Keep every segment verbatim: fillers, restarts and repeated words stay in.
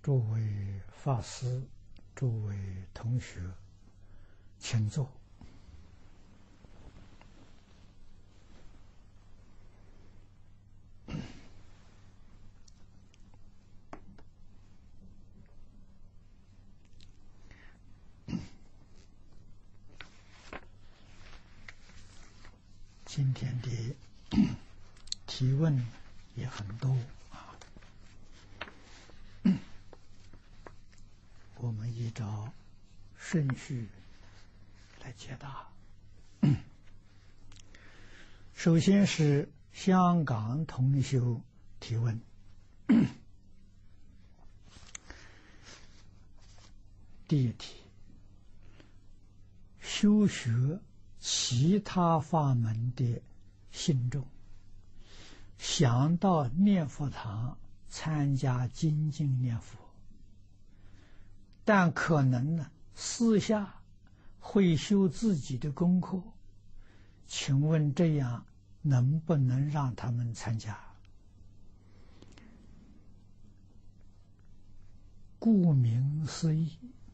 诸位法师、诸位同学，请坐。今天的提问也很多啊，我们依照顺序来解答。首先是香港同修提问，第一题：修学其他法门的信众，想到念佛堂参加精进念佛，但可能呢私下会修自己的功课，请问这样能不能让他们参加？顾名思义，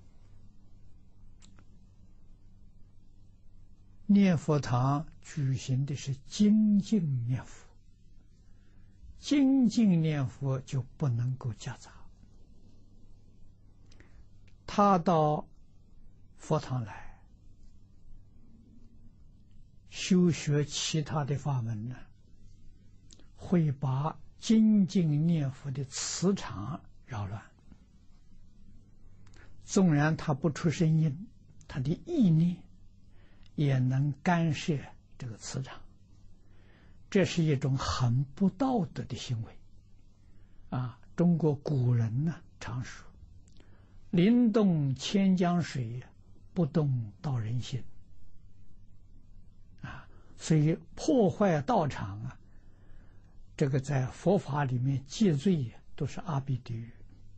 念佛堂举行的是精进念佛，精进念佛就不能够夹杂。他到佛堂来修学其他的法门呢，会把精进念佛的磁场扰乱。纵然他不出声音，他的意念也能干涉这个磁场，这是一种很不道德的行为啊！中国古人呢常说：“临动千江水，不动道人心。”啊，所以破坏道场啊，这个在佛法里面戒罪都是阿鼻地狱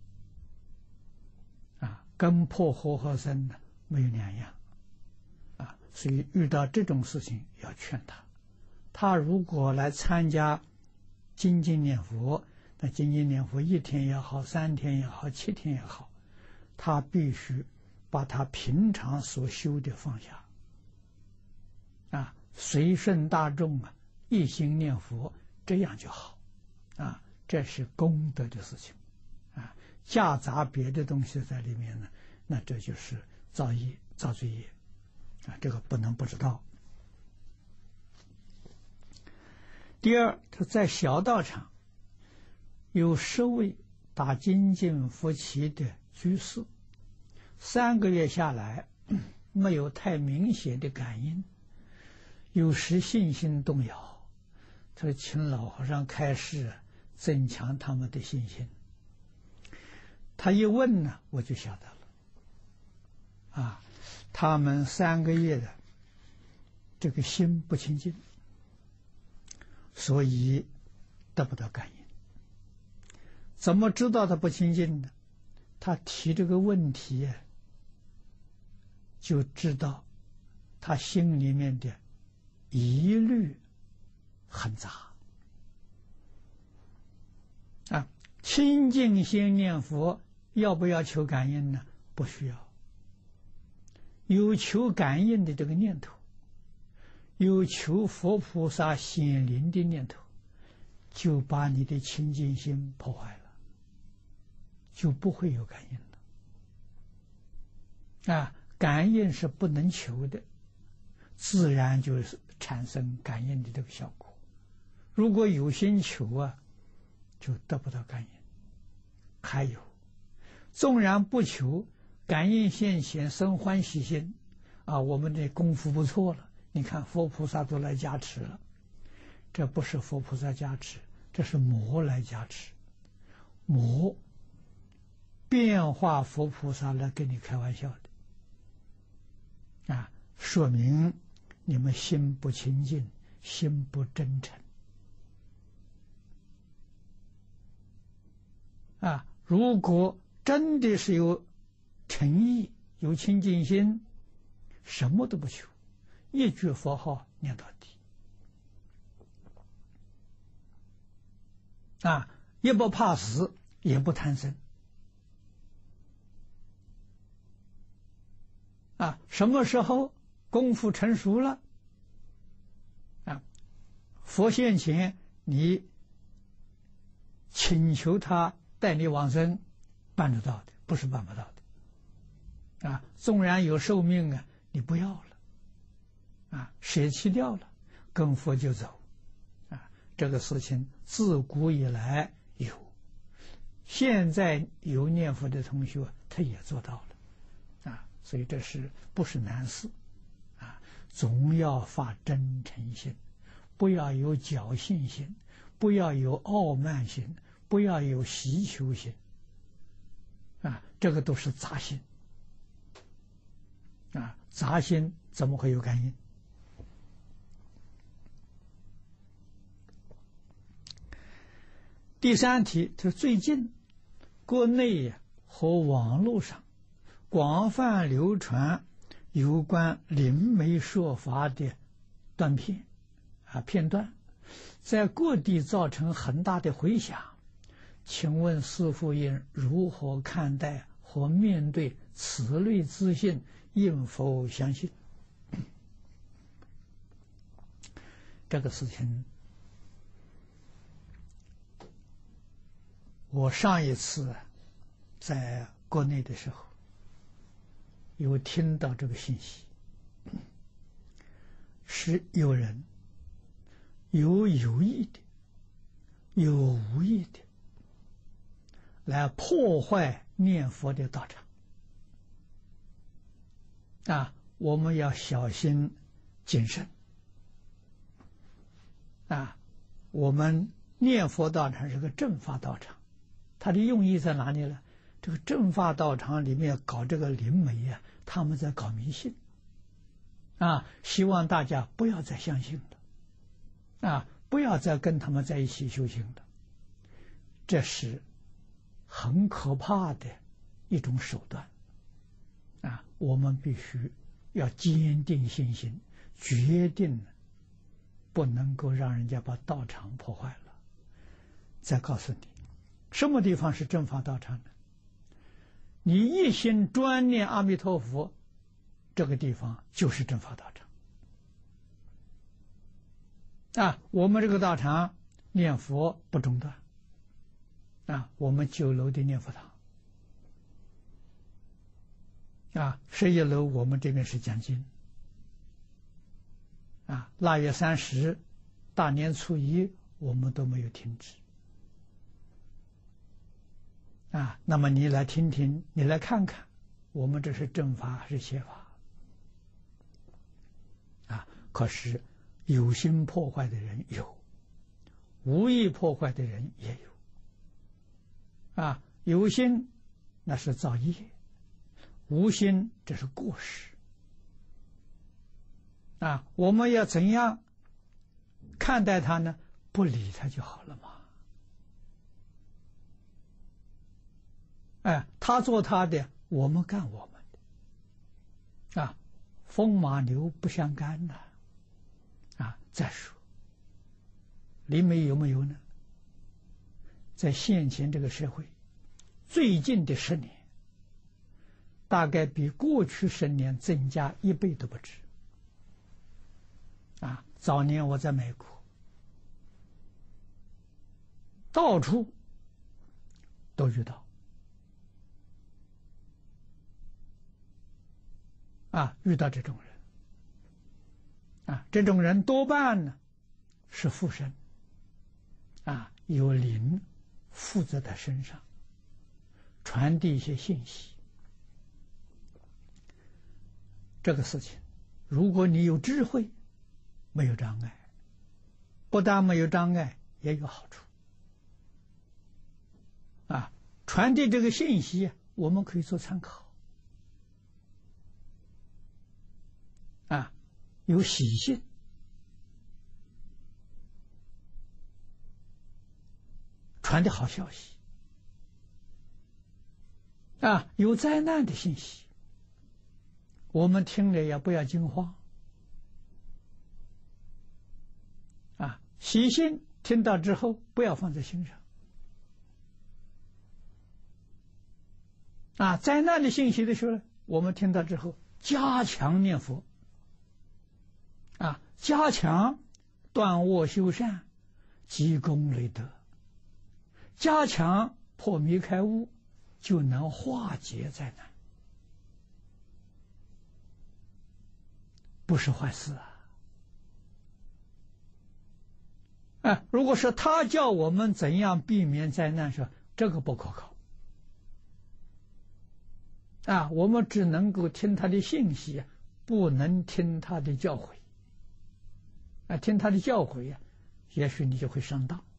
啊，跟破活和僧呢没有两样。所以遇到这种事情要劝他，他如果来参加精进念佛，那精进念佛一天也好，三天也好，七天也好，他必须把他平常所修的放下，啊，随顺大众啊，一心念佛，这样就好，啊，这是功德的事情，啊，夹杂别的东西在里面呢，那这就是造业、造罪业。啊，这个不能不知道。第二，他在小道场有十位打精进佛七的居士，三个月下来没有太明显的感应，有时信心动摇。他说：“请老和尚开示，增强他们的信心。”他一问呢，我就晓得了，啊。他们三个月的这个心不清净，所以得不到感应。怎么知道他不清净呢？他提这个问题，就知道他心里面的疑虑很杂啊。清净心念佛要不要求感应呢？不需要。有求感应的这个念头，有求佛菩萨显灵的念头，就把你的清净心破坏了，就不会有感应了。啊，感应是不能求的，自然就是产生感应的这个效果。如果有心求啊，就得不到感应。还有，纵然不求，感应现前生欢喜心啊，我们的功夫不错了，你看佛菩萨都来加持了，这不是佛菩萨加持，这是魔来加持，魔变化佛菩萨来跟你开玩笑的啊，说明你们心不清净，心不真诚啊。如果真的是有诚意，有清净心，什么都不求，一句佛号念到底啊，也不怕死，也不贪生啊，什么时候功夫成熟了，啊，佛现前，你请求他带你往生，办得到的，不是办不到的。啊，纵然有寿命啊，你不要了，啊，舍弃掉了，跟佛就走，啊，这个事情自古以来有，现在有念佛的同学他也做到了，啊，所以这是不是难事，啊，总要发真诚心，不要有侥幸心，不要有傲慢心，不要有希求心，啊，这个都是杂心。啊，杂心怎么会有感应？第三题，就是最近国内和网络上广泛流传有关灵媒说法的短片啊片段，在各地造成很大的回响。请问师父应如何看待和面对此类资讯？应否相信？这个事情，我上一次在国内的时候，有听到这个信息，是有人有有意的、有无意的来破坏念佛的道场。啊，我们要小心谨慎。啊，我们念佛道场是个正法道场，它的用意在哪里呢？这个正法道场里面搞这个灵媒啊，他们在搞迷信。啊，希望大家不要再相信了，啊，不要再跟他们在一起修行了。这是很可怕的一种手段。啊，我们必须要坚定信心，决定不能够让人家把道场破坏了。再告诉你，什么地方是正法道场呢？你一心专念阿弥陀佛，这个地方就是正法道场。啊，我们这个道场念佛不中断。啊，我们九楼的念佛堂。啊，十一楼我们这边是讲经。啊，腊月三十、大年初一我们都没有停止。啊，那么你来听听，你来看看，我们这是正法还是邪法？啊，可是有心破坏的人有，无意破坏的人也有。啊，有心那是造业。无心，这是过失。啊，我们要怎样看待他呢？不理他就好了嘛。哎，他做他的，我们干我们的。啊，风马牛不相干呐。啊，再说，灵媒有没有呢？在现前这个社会，最近的十年。大概比过去十年增加一倍都不止。啊，早年我在美国，到处都遇到。啊，遇到这种人。啊，这种人多半呢是附身。啊，有灵附在他身上，传递一些信息。这个事情，如果你有智慧，没有障碍，不但没有障碍，也有好处。啊，传递这个信息，我们可以做参考。啊，有喜信，传递好消息。啊，有灾难的信息。我们听了也不要惊慌。啊，喜信听到之后不要放在心上。啊，灾难的信息的时候，我们听到之后加强念佛，啊，加强断恶修善，积功累德，加强破迷开悟，就能化解灾难，不是坏事啊！啊，如果是他叫我们怎样避免灾难，说这个不可靠。啊，我们只能够听他的信息，不能听他的教诲。啊，听他的教诲呀，也许你就会上当。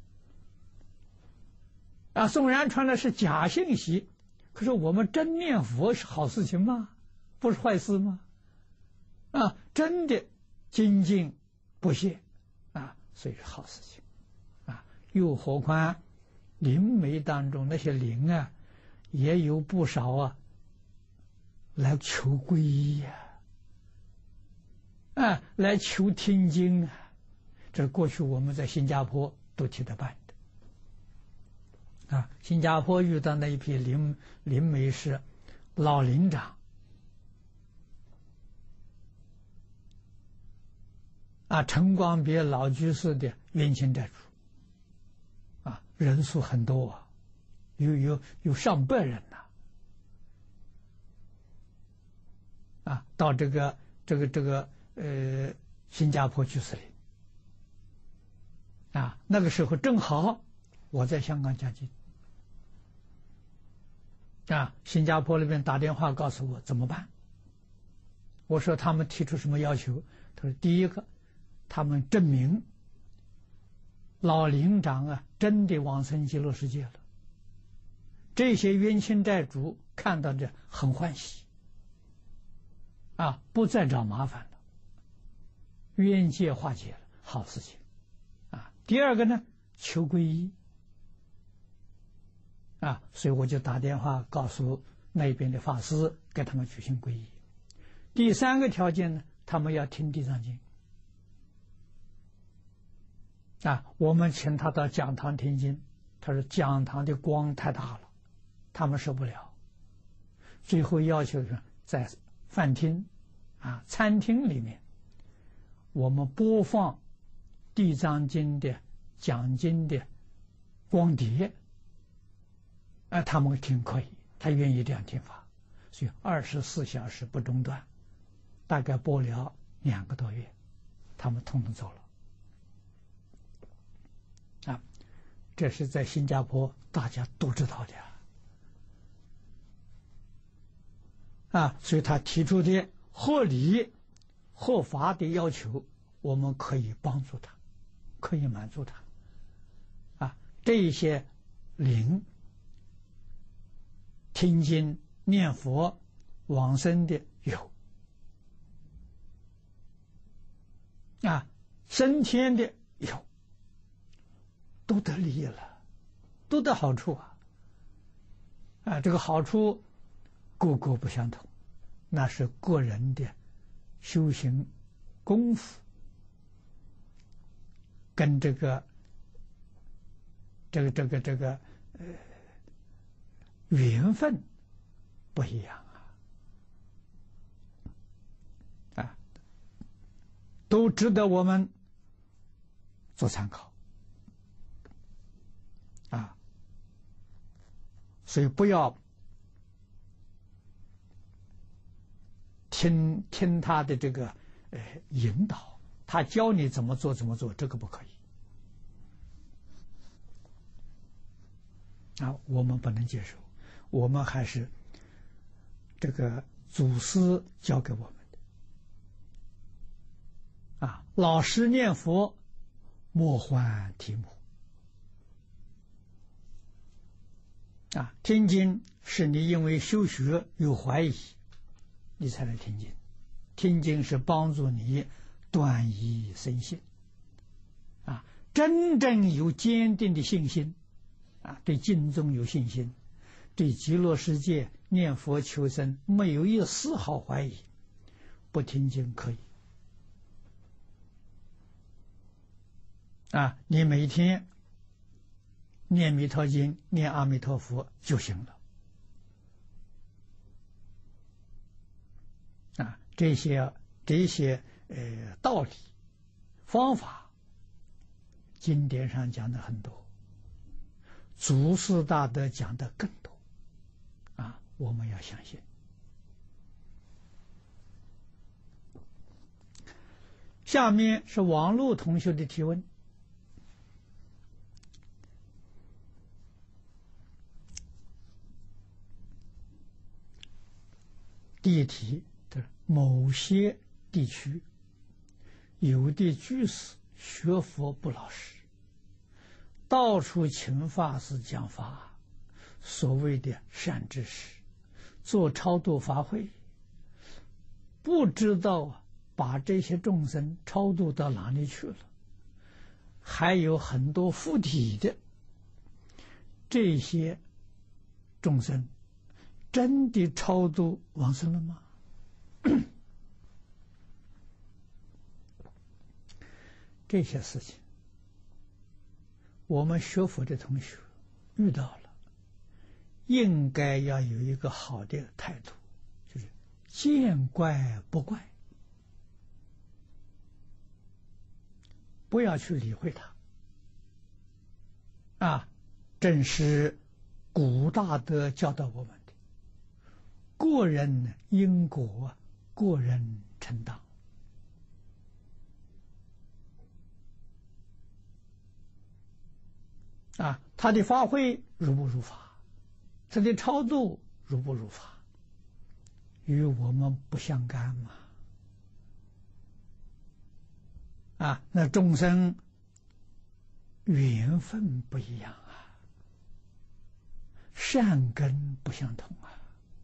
啊，纵然传的是假信息，可是我们真念佛是好事情吗？不是坏事吗？啊，真的精进不懈，啊，所以是好事情。啊，又何况灵媒当中那些灵啊，也有不少啊。来求皈依呀，啊，来求听经啊，这过去我们在新加坡都替他办的，啊，新加坡遇到那一批灵灵媒是老灵长，啊，陈光别老居士的冤亲债主，啊，人数很多啊，有有有上百人呐。啊，到这个这个这个呃新加坡去司令，啊，那个时候正好我在香港讲经，啊，新加坡那边打电话告诉我怎么办。我说他们提出什么要求？他说第一个，他们证明老灵长啊真的往生极乐世界了，这些冤亲债主看到这很欢喜。啊，不再找麻烦了，冤结化解了，好事情。啊，第二个呢，求皈依。啊，所以我就打电话告诉那边的法师，给他们举行皈依。第三个条件呢，他们要听地藏经。啊，我们请他到讲堂听经，他说讲堂的光太大了，他们受不了。最后要求是在饭厅啊餐厅里面，我们播放地藏经的讲经的光碟，啊，他们听可以，他愿意这样听法，所以二十四小时不中断，大概播了两个多月，他们统统走了。啊，这是在新加坡大家都知道的。啊，所以他提出的合理、合法的要求，我们可以帮助他，可以满足他。啊，这一些灵听经、念佛、往生的有，啊，升天的有，都得利益了，都得好处啊！啊，这个好处个个不相同，那是个人的修行功夫跟这个这个这个这个呃缘分不一样啊，啊，都值得我们做参考啊，所以不要听听他的这个呃引导，他教你怎么做怎么做，这个不可以啊，我们不能接受，我们还是这个祖师教给我们的啊，老实念佛，莫换题目啊，听经是你因为修学有怀疑，你才来听经，听经是帮助你断疑生信啊，真正有坚定的信心啊，对经宗有信心，对极乐世界念佛求生没有一丝毫怀疑，不听经可以啊，你每天念弥陀经、念阿弥陀佛就行了这些这些呃道理方法，经典上讲的很多，祖师大德讲的更多啊，我们要相信。下面是网络同学的提问。第一题的某些地区有的居士学佛不老实，到处请法师讲法，所谓的善知识做超度法会，不知道把这些众生超度到哪里去了，还有很多附体的这些众生真的超度往生了吗？这些事情我们学佛的同学遇到了，应该要有一个好的态度，就是见怪不怪，不要去理会它啊。正是古大德教导我们的，个人因果，个人承担啊。他的发挥如不如法，他的超度如不如法，与我们不相干嘛。啊，那众生缘分不一样啊，善根不相同啊。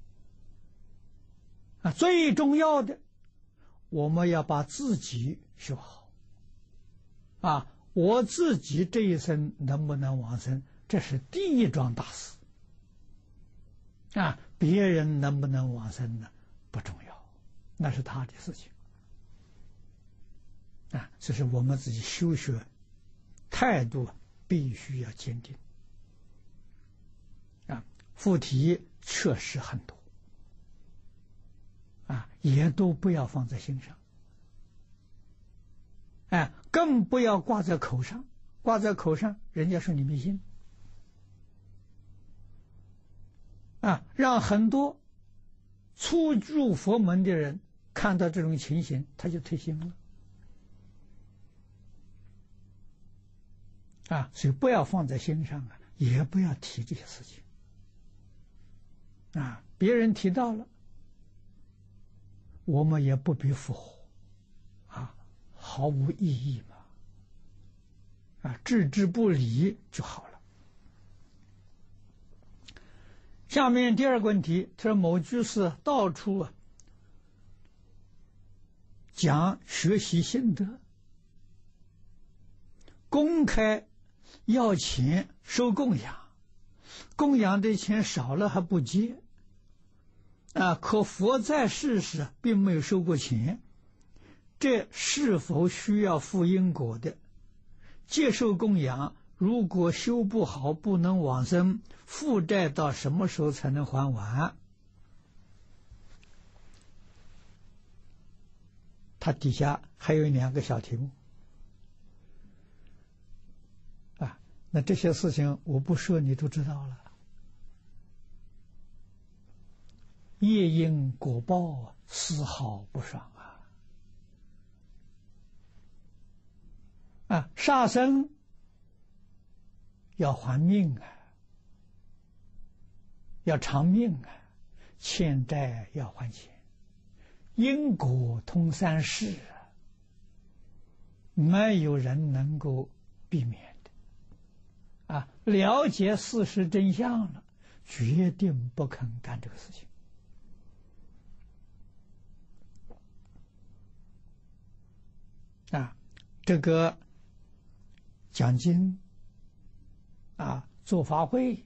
啊，最重要的，我们要把自己修好。啊，我自己这一生能不能往生，这是第一桩大事。啊，别人能不能往生呢？不重要，那是他的事情。啊，这是我们自己修学态度必须要坚定。啊，附体确实很多，啊，也都不要放在心上。哎，更不要挂在口上，挂在口上，人家说你迷信。啊，让很多初入佛门的人看到这种情形，他就退心了。啊，所以不要放在心上啊，也不要提这些事情。啊，别人提到了，我们也不必附和，啊，毫无意义嘛。啊，置之不理就好了。下面第二个问题，他说某居士到处啊讲学习心得，公开要钱收供养，供养的钱少了还不接，啊，可佛在世时并没有收过钱，这是否需要负因果的？接受供养，如果修不好不能往生，负债到什么时候才能还完？他底下还有两个小题目。啊，那这些事情我不说你都知道了。业因果报，丝毫不爽啊！啊，杀生要还命啊，要偿命啊，欠债要还钱，因果通三世啊，没有人能够避免的。啊，了解事实真相了，决定不肯干这个事情。啊，这个讲经啊，做法会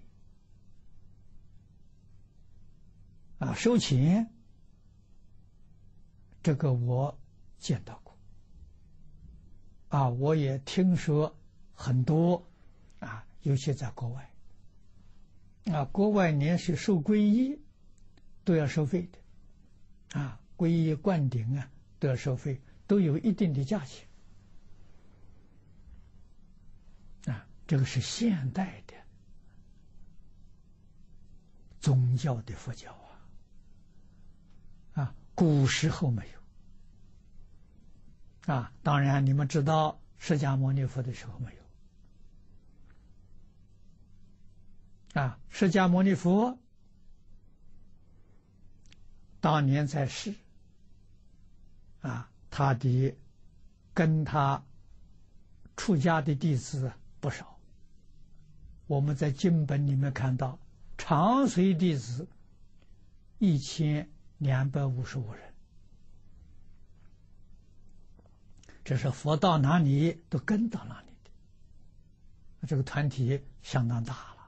啊，收钱，这个我见到过。啊，我也听说很多啊，尤其在国外啊，国外连是受皈依都要收费的。啊， 皈依灌顶啊，都要收费，都有一定的价钱啊。这个是现代的宗教的佛教啊，啊，古时候没有啊。当然，你们知道释迦牟尼佛的时候没有啊。释迦牟尼佛当年在世啊，他的跟他出家的弟子不少。我们在经本里面看到，长随弟子一千两百五十五人，这是佛到哪里都跟到哪里的，这个团体相当大了。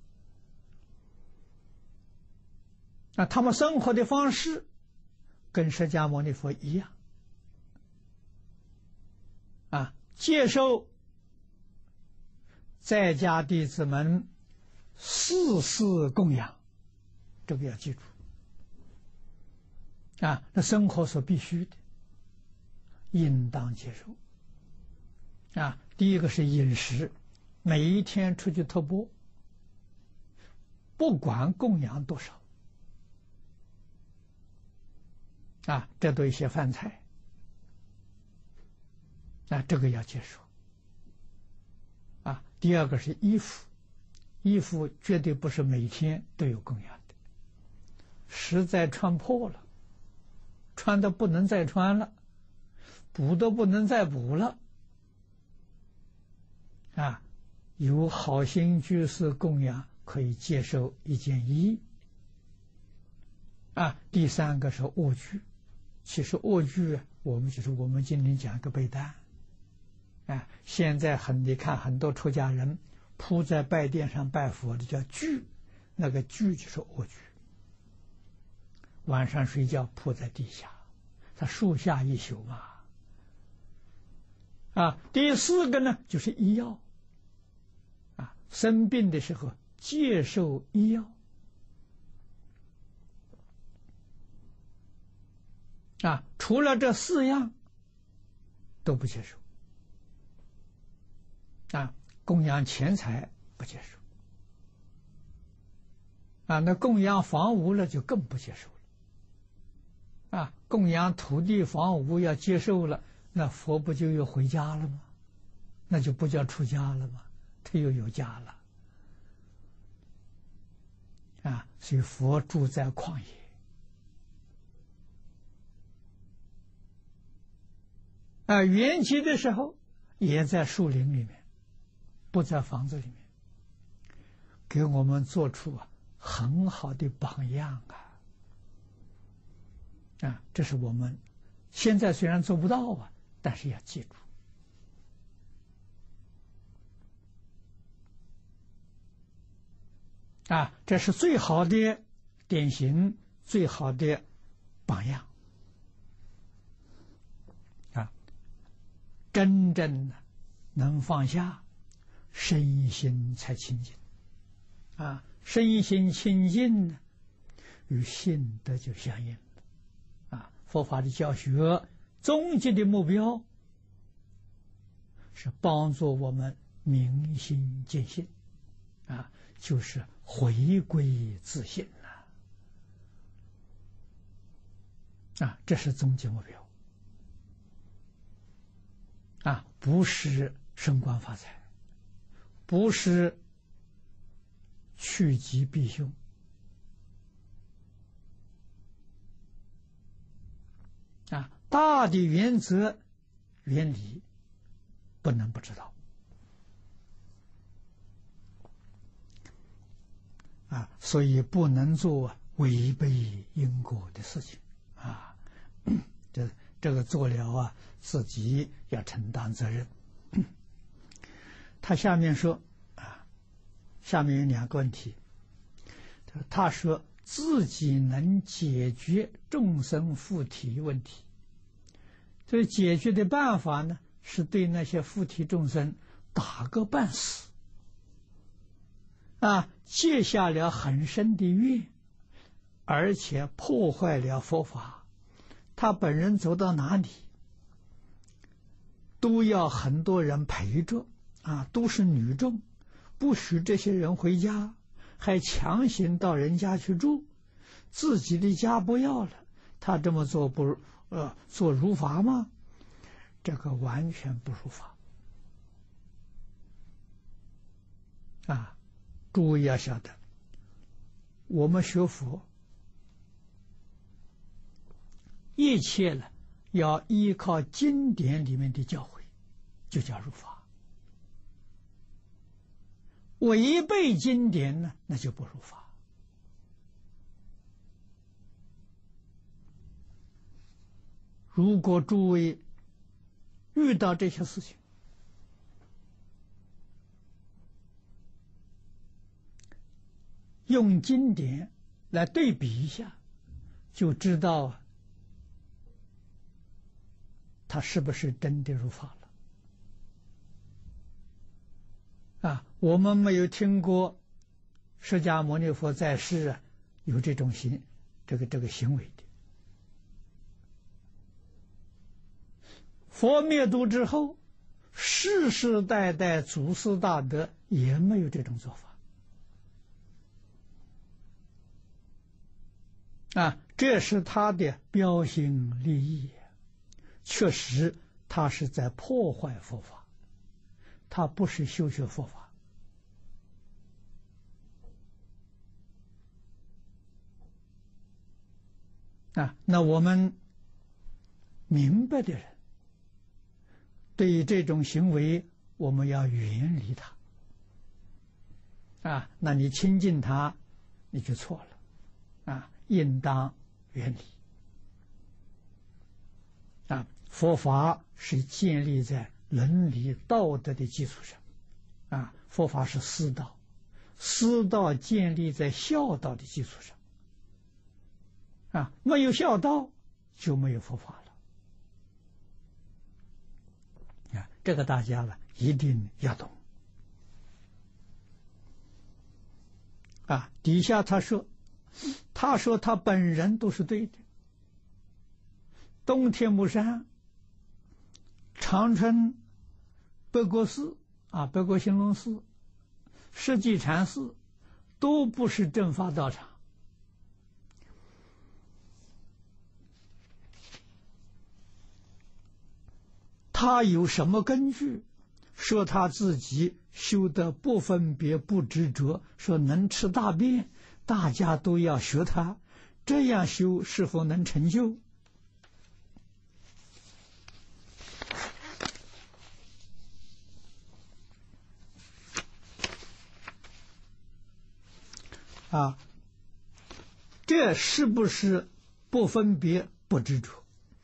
那他们生活的方式跟释迦牟尼佛一样啊，接受在家弟子们四事供养，这个要记住啊。那生活所必须的，应当接受啊。第一个是饮食，每一天出去托钵，不管供养多少啊，这都一些饭菜啊，这个要接受啊。第二个是衣服，衣服绝对不是每天都有供养的，实在穿破了，穿的不能再穿了，补都不能再补了啊，有好心居士供养，可以接受一件衣啊。第三个是卧具，其实卧具我们就是我们今天讲个被单啊。现在很你看很多出家人铺在拜殿上拜佛的叫具，那个具就是卧具，晚上睡觉铺在地下，他树下一宿嘛啊。第四个呢就是医药啊，生病的时候接受医药啊，除了这四样都不接受啊。供养钱财不接受啊，那供养房屋了就更不接受了啊。供养土地房屋要接受了，那佛不就又回家了吗？那就不叫出家了吗？他又有家了啊。所以佛住在旷野啊，圆寂的时候也在树林里面，不在房子里面，给我们做出啊很好的榜样啊！啊，这是我们现在虽然做不到啊，但是要记住啊，这是最好的典型，最好的榜样啊！真正的能放下，身心才清净啊！身心清净呢，与性德就相应了啊！佛法的教学终极的目标是帮助我们明心见性啊，就是回归自性啊！啊，这是终极目标啊，不是升官发财，不是趋吉避凶啊，大的原则原理不能不知道啊，所以不能做违背因果的事情啊。这这个做了啊，自己要承担责任。他下面说啊，下面有两个问题。他说自己能解决众生附体问题，这解决的办法呢，是对那些附体众生打个半死啊，结下了很深的怨，而且破坏了佛法， 他本人走到哪里，都要很多人陪着啊，都是女众，不许这些人回家，还强行到人家去住，自己的家不要了，他这么做不呃做如法吗？这个完全不如法啊！诸位要晓得，我们学佛一切呢，要依靠经典里面的教诲，就叫入法。违背经典呢，那就不入法。如果诸位遇到这些事情，用经典来对比一下，就知道他是不是真的入法了。啊，我们没有听过释迦牟尼佛在世啊有这种行这个这个行为的。佛灭度之后，世世代代祖师大德也没有这种做法。啊，这是他的标新立异，确实他是在破坏佛法，他不是修学佛法。啊，那我们明白的人，对于这种行为，我们要远离他。啊，那你亲近他，你就错了。啊，应当远离。啊，佛法是建立在伦理道德的基础上。啊，佛法是师道，师道建立在孝道的基础上。啊，没有孝道就没有佛法了。啊，这个大家呢一定要懂。啊，底下他说，他说他本人都是对的。东天目山、长春北国寺啊，北国兴隆寺、世纪禅寺都不是正法道场。他有什么根据说他自己修得不分别不执着，说能吃大便，大家都要学他，这样修是否能成就？啊，这是不是不分别不执着？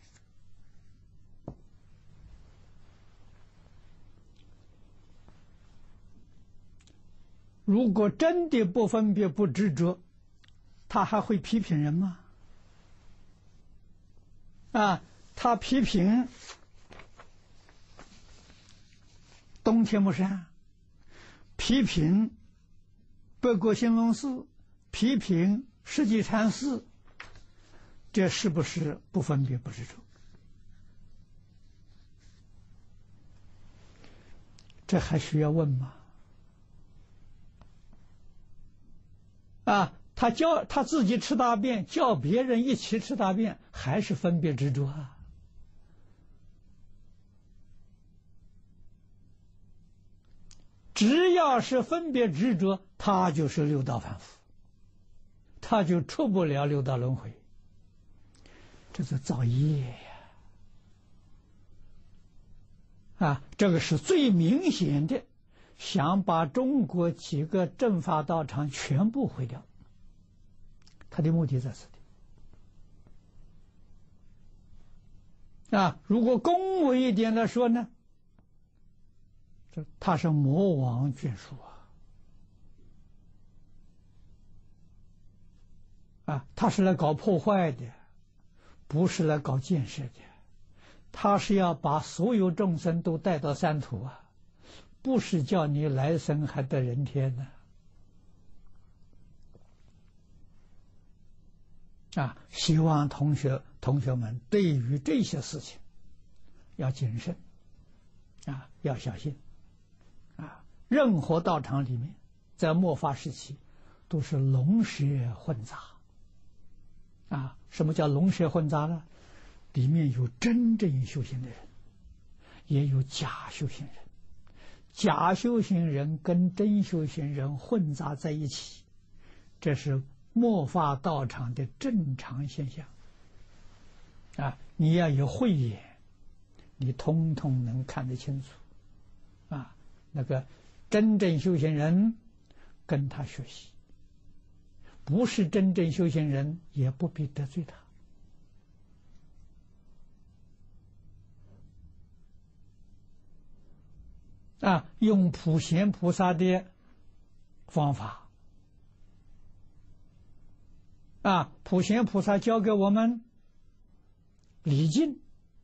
如果真的不分别不执着，他还会批评人吗？啊，他批评东天目山，批评北国兴隆寺，批评世纪禅寺，这是不是不分别不执着？这还需要问吗？啊，他叫他自己吃大便，叫别人一起吃大便，还是分别执着啊？只要是分别执着，他就是六道凡夫，他就出不了六道轮回，这是造业呀！啊，这个是最明显的。想把中国几个正法道场全部毁掉，他的目的在此地。啊，如果恭维一点来说呢，这他是魔王眷属啊！啊，他是来搞破坏的，不是来搞建设的，他是要把所有众生都带到三途啊！不是叫你来生还得人天呢。啊，希望同学同学们对于这些事情要谨慎啊，要小心啊。任何道场里面，在末法时期都是龙蛇混杂啊。什么叫龙蛇混杂呢？里面有真正修行的人，也有假修行人。假修行人跟真修行人混杂在一起，这是末法道场的正常现象啊！你要有慧眼，你通通能看得清楚啊！那个真正修行人跟他学习，不是真正修行人也不必得罪他。啊，用普贤菩萨的方法啊，普贤菩萨教给我们礼敬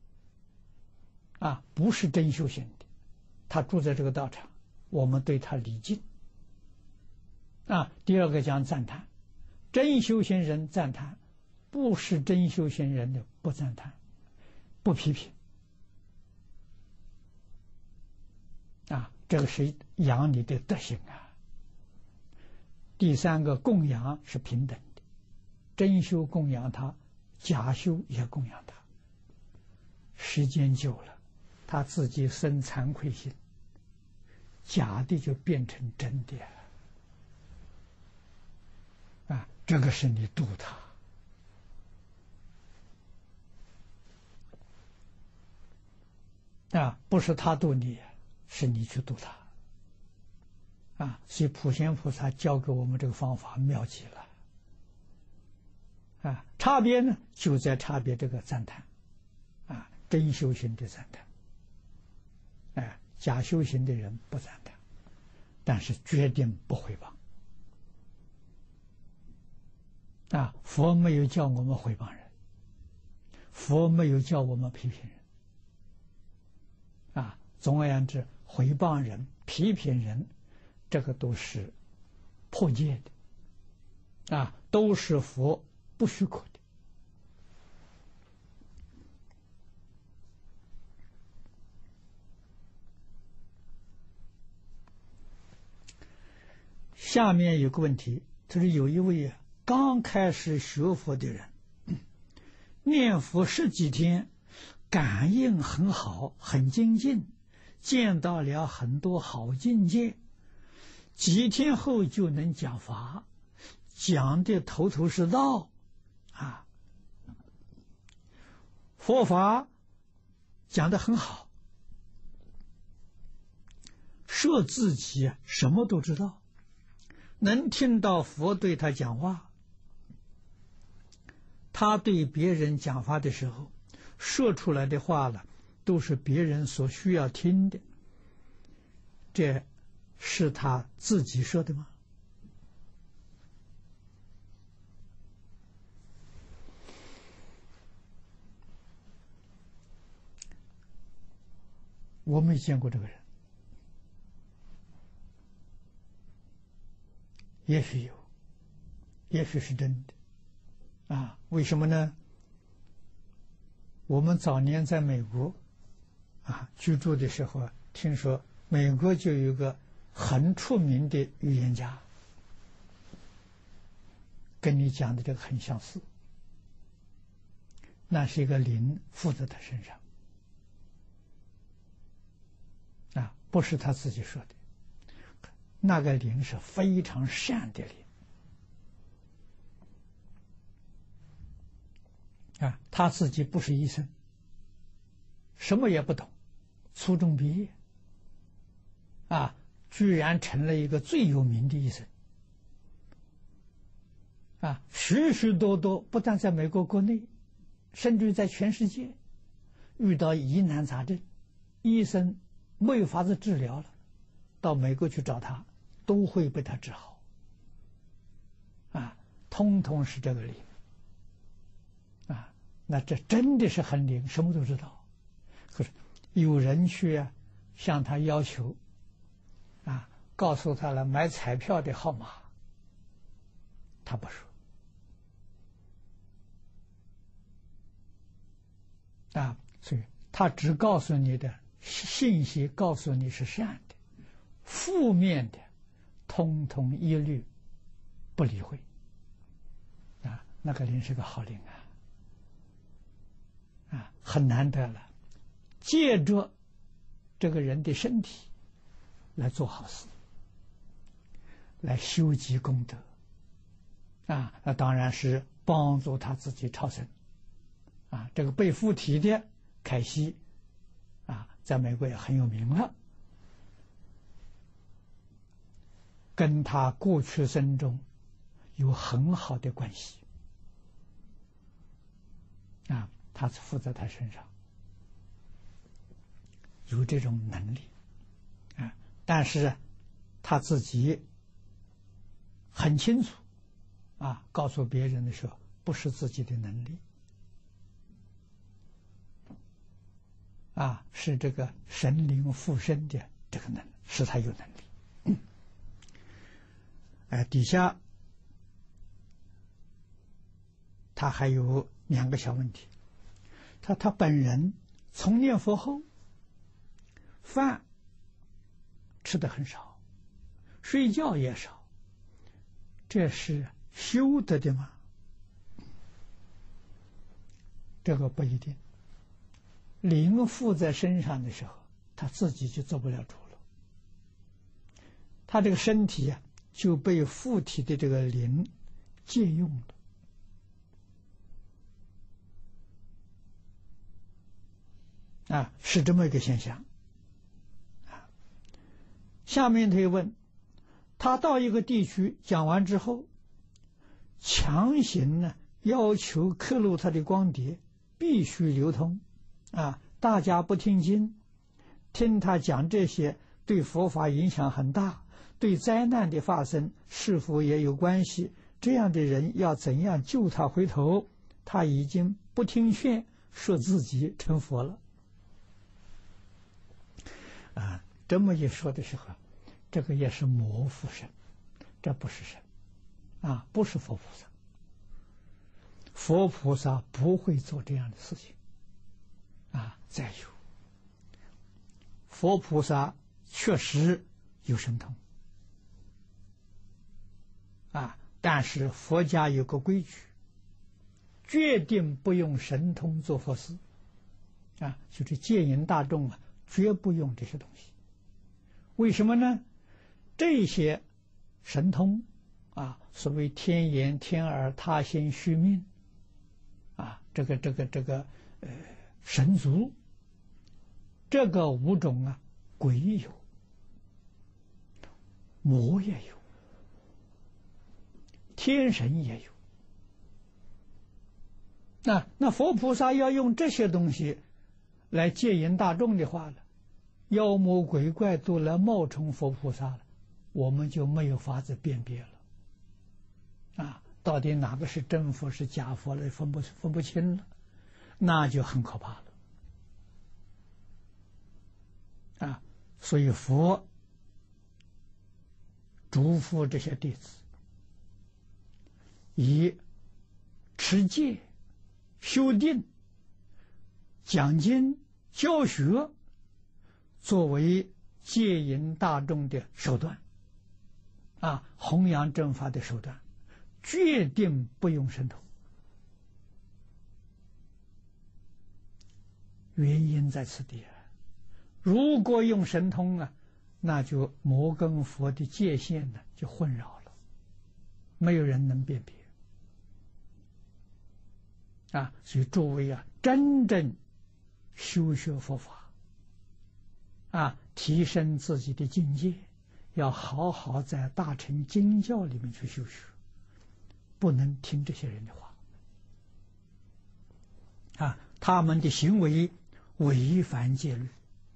啊，不是真修行的，他住在这个道场，我们对他礼敬啊。第二个讲赞叹，真修行人赞叹，不是真修行人的不赞叹，不批评。啊，这个是养你的德行啊。第三个供养是平等的，真修供养他，假修也供养他。时间久了，他自己生惭愧心，假的就变成真的啊。这个是你度他啊，不是他度你，是你去度他啊。所以普贤菩萨教给我们这个方法妙极了啊。差别呢，就在差别这个赞叹啊，真修行的赞叹，哎，假修行的人不赞叹，但是决定不诽谤啊。佛没有叫我们诽谤人，佛没有叫我们批评人啊。总而言之，诽谤人、批评人，这个都是破戒的啊，都是佛不许可的。下面有个问题，他说有一位刚开始学佛的人，念佛十几天，感应很好，很精进，见到了很多好境界，几天后就能讲法，讲的头头是道啊，佛法讲得很好，说自己什么都知道，能听到佛对他讲话，他对别人讲法的时候，说出来的话了，都是别人所需要听的，这是他自己说的吗？我没见过这个人，也许有，也许是真的啊。为什么呢？我们早年在美国啊居住的时候，听说美国就有一个很出名的预言家，跟你讲的这个很相似，那是一个灵附在他身上啊，不是他自己说的，那个灵是非常善的灵啊，他自己不是医生，什么也不懂，初中毕业啊，居然成了一个最有名的医生啊，许许多多不但在美国国内，甚至在全世界遇到疑难杂症，医生没有法子治疗了，到美国去找他，都会被他治好啊，通通是这个理啊。那这真的是很灵，什么都知道。可是有人去向他要求啊，告诉他了买彩票的号码，他不说啊，所以他只告诉你的信息，告诉你是善的，负面的，通通一律不理会。啊，那个灵是个好灵啊，啊，很难得了，借着这个人的身体来做好事，来修积功德。啊，那当然是帮助他自己超生。啊，这个被附体的凯西，啊，在美国也很有名了，跟他过去生中有很好的关系。啊，他是附在他身上，有这种能力。啊，但是他自己很清楚，啊，告诉别人的时候，不是自己的能力。啊，是这个神灵附身的这个能力，使他有能力。嗯，哎，底下他还有两个小问题。他他本人从念佛后，饭吃的很少，睡觉也少，这是修得的吗？这个不一定。灵附在身上的时候，他自己就做不了主了，他这个身体啊就被附体的这个灵借用了。啊，是这么一个现象。啊，下面他又问，他到一个地区讲完之后，强行呢要求刻录他的光碟必须流通。啊，大家不听经，听他讲这些，对佛法影响很大，对灾难的发生是否也有关系？这样的人要怎样救他回头？他已经不听劝，说自己成佛了。啊，这么一说的时候，这个也是魔附身，这不是神，啊，不是佛菩萨。佛菩萨不会做这样的事情。啊，再有，佛菩萨确实有神通。啊，但是佛家有个规矩，决定不用神通做佛事。啊，就是戒引大众啊，绝不用这些东西。为什么呢？这些神通啊，所谓天眼、天耳、他心、虚命，啊，这个这个这个呃神足，这个五种啊，鬼有，魔也有，天神也有。那那佛菩萨要用这些东西来戒引大众的话呢，妖魔鬼怪都来冒充佛菩萨了，我们就没有法子辨别了。啊，到底哪个是真佛是假佛了，分不分不清了，那就很可怕了。啊，所以佛嘱咐这些弟子以持戒、修定、讲经、教学作为戒引大众的手段，啊，弘扬正法的手段，决定不用神通。原因在此地啊。如果用神通啊，那就魔跟佛的界限呢就混淆了，没有人能辨别。啊，所以诸位啊，真正修学佛法，啊，提升自己的境界，要好好在大乘经教里面去修学，不能听这些人的话。啊，他们的行为违反戒律。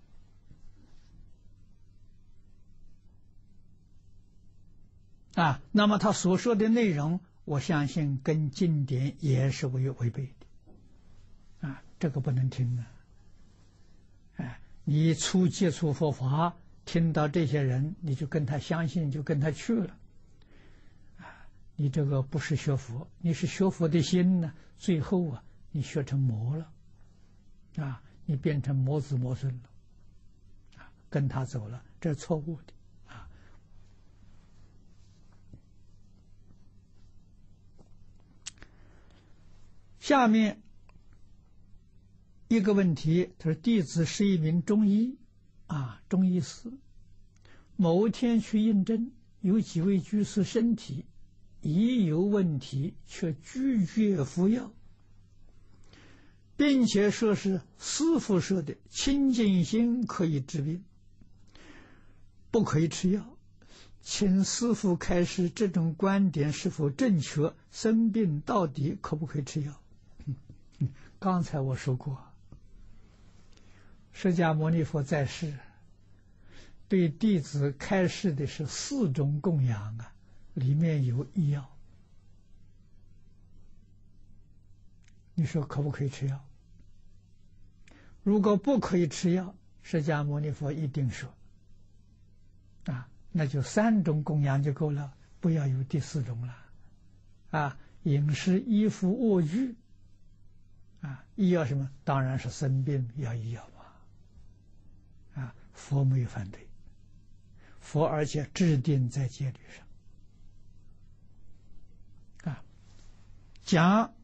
啊，那么他所说的内容，我相信跟经典也是违违背的。啊，这个不能听啊！哎，你初接触佛法，听到这些人，你就跟他相信，就跟他去了。啊，你这个不是学佛，你是学佛的心呢，最后啊，你学成魔了。 啊，你变成魔子魔孙了，啊，跟他走了，这是错误的。下面一个问题，他说：“弟子是一名中医，啊，中医师。某天去应征，有几位居士身体已有问题，却拒绝服药，并且说是师父说的清净心可以治病，不可以吃药。请师父开示，这种观点是否正确？生病到底可不可以吃药？”刚才我说过，释迦牟尼佛在世对弟子开示的是四种供养啊，里面有医药。你说可不可以吃药？如果不可以吃药，释迦牟尼佛一定说啊，那就三种供养就够了，不要有第四种了。啊，饮食、衣服、卧具。啊，医药什么？当然是生病要医药嘛。啊，佛没有反对，佛而且制定在戒律上。啊，讲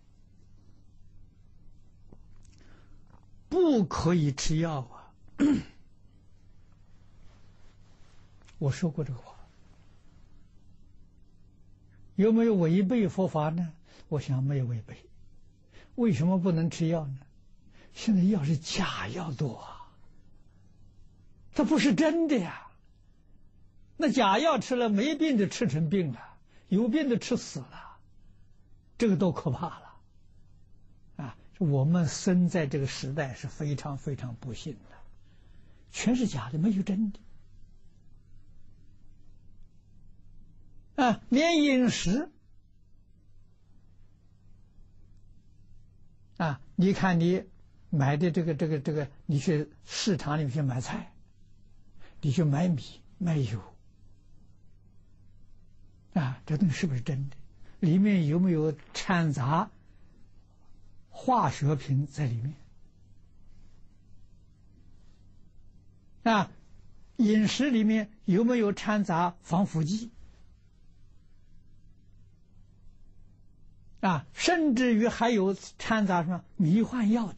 不可以吃药啊。我说过这个话，有没有违背佛法呢？我想没有违背。为什么不能吃药呢？现在药是假药多啊，它不是真的呀。那假药吃了，没病就吃成病了，有病就吃死了，这个多可怕了！啊，我们生在这个时代是非常非常不幸的，全是假的，没有真的。啊，连饮食。啊，你看你买的这个这个这个，你去市场里面去买菜，你去买米买油，啊，这东西是不是真的？里面有没有掺杂化学品在里面？啊，饮食里面有没有掺杂防腐剂？啊，甚至于还有掺杂什么迷幻药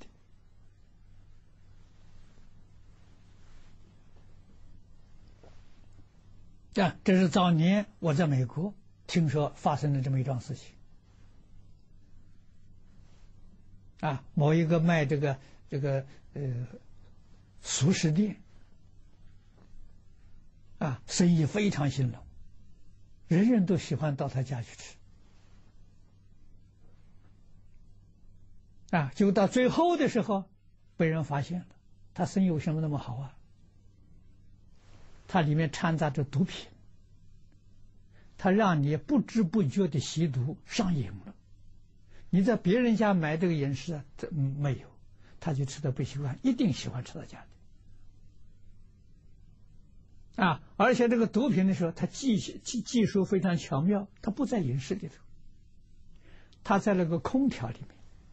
的。啊，这是早年我在美国听说发生了这么一桩事情。啊，某一个卖这个这个呃熟食店，啊，生意非常兴隆，人人都喜欢到他家去吃。啊，就到最后的时候，被人发现了，他生意为什么那么好啊？它里面掺杂着毒品，它让你不知不觉的吸毒上瘾了。你在别人家买这个饮食啊，这没有，他就吃的不习惯，一定喜欢吃他家的。啊，而且这个毒品的时候，它技技技术非常巧妙，它不在饮食里头，它在那个空调里面。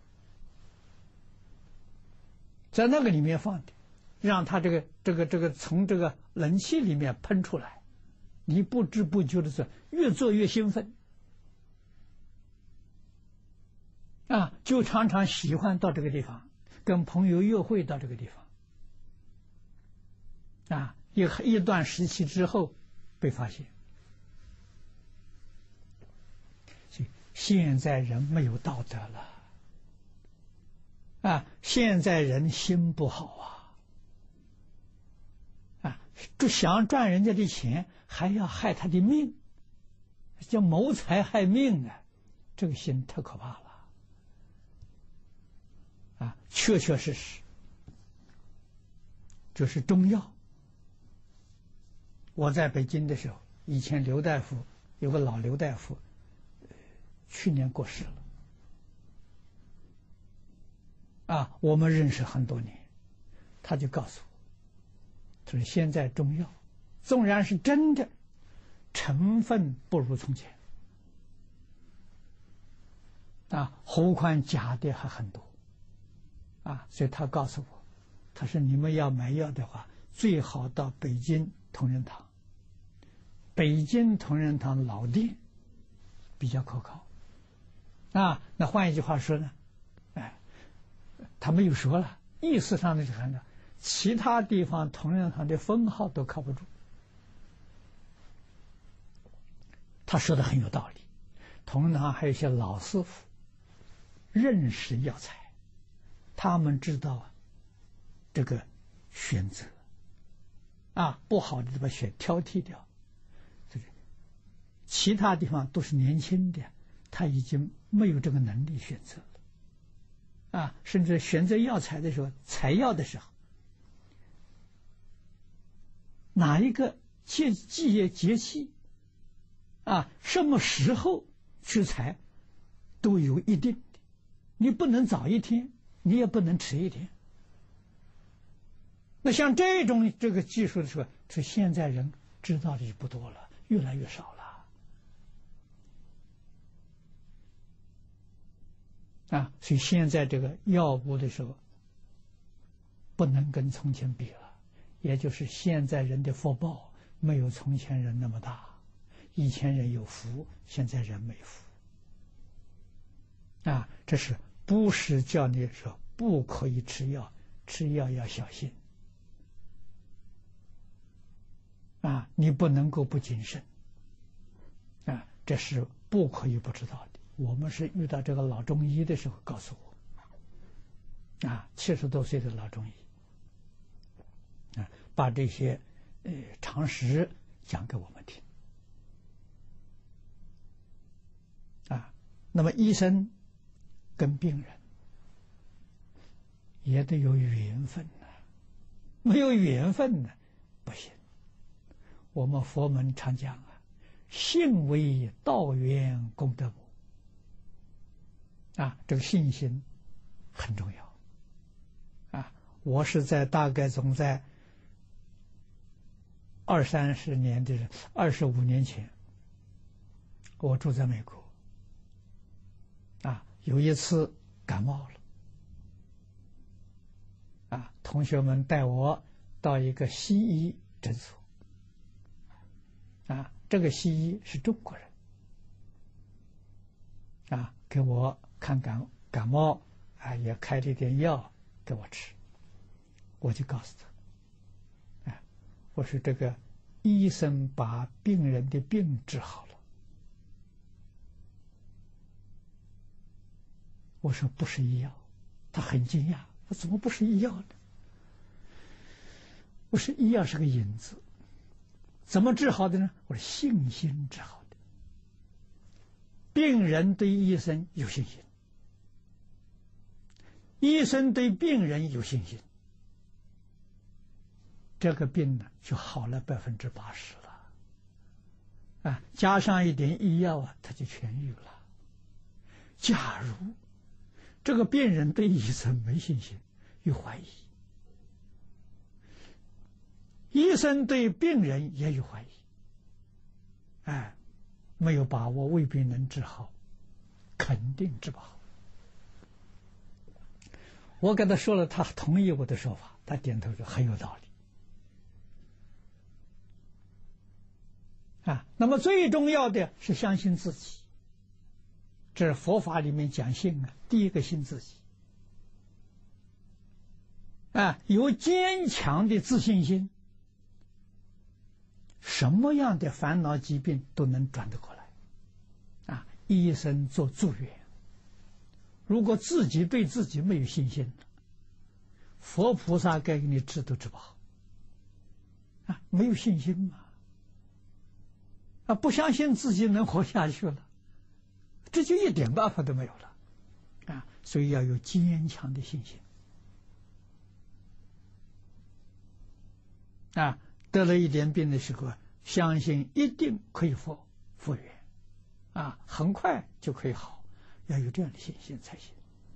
在那个里面放的，让它这个这个这个从这个冷气里面喷出来，你不知不觉的是越做越兴奋，啊，就常常喜欢到这个地方，跟朋友约会到这个地方，啊，一一段时期之后被发现，现在人没有道德了。啊，现在人心不好啊！啊，就想赚人家的钱，还要害他的命，叫谋财害命啊！这个心太可怕了啊！确确实实，就是中药。我在北京的时候，以前刘大夫有个老刘大夫，去年过世了。啊，我们认识很多年，他就告诉我，他说现在中药纵然是真的，成分不如从前，啊，何况假的还很多。 啊，所以他告诉我，他说你们要买药的话，最好到北京同仁堂。北京同仁堂老店比较可靠。啊，那换一句话说呢，哎，他没有说了，意思上的是看到其他地方同仁堂的分号都靠不住。他说的很有道理，同仁堂还有一些老师傅认识药材，他们知道这个选择啊，不好的就把选挑剔掉。这个其他地方都是年轻的，他已经没有这个能力选择了啊，甚至选择药材的时候，采药的时候，哪一个季季节节气啊，什么时候去采，都有一定的，你不能早一天，你也不能迟一天。那像这种这个技术的时候，是现在人知道的就不多了，越来越少了。啊，所以现在这个药物的时候，不能跟从前比了，也就是现在人的福报没有从前人那么大。以前人有福，现在人没福。啊，这是不是叫你说不可以吃药？吃药要小心。啊，你不能够不谨慎。啊，这是不可以不知道的。我们是遇到这个老中医的时候告诉我，啊，七十多岁的老中医，啊，把这些呃常识讲给我们听。啊，那么医生跟病人也得有缘分呐、啊，没有缘分呢不行。我们佛门常讲啊，信为道源功德母。啊，这个信心很重要。啊，我是在大概总在二三十年的二十五年前，我住在美国。啊，有一次感冒了。啊，同学们带我到一个西医诊所。啊，这个西医是中国人。啊，给我看感感冒，啊，也开了一点药给我吃。我就告诉他，啊，我说这个医生把病人的病治好了。我说不是医药，他很惊讶，我怎么不是医药呢？我说医药是个引子，怎么治好的呢？我说信心治好的。病人对医生有信心，医生对病人有信心，这个病呢就好了百分之八十了。啊，加上一点医药啊，他就痊愈了。假如这个病人对医生没信心，有怀疑，医生对病人也有怀疑，哎，没有把握，未必能治好，肯定治不好。我跟他说了，他同意我的说法，他点头说很有道理。啊，那么最重要的是相信自己。这是佛法里面讲信啊，第一个信自己。啊，有坚强的自信心，什么样的烦恼疾病都能转得过来。啊，医生做助缘，如果自己对自己没有信心，佛菩萨该给你治都治不好。啊，没有信心嘛。啊，不相信自己能活下去了，这就一点办法都没有了。啊，所以要有坚强的信心。啊，得了一点病的时候，相信一定可以复复原，啊，很快就可以好，要有这样的信心才行。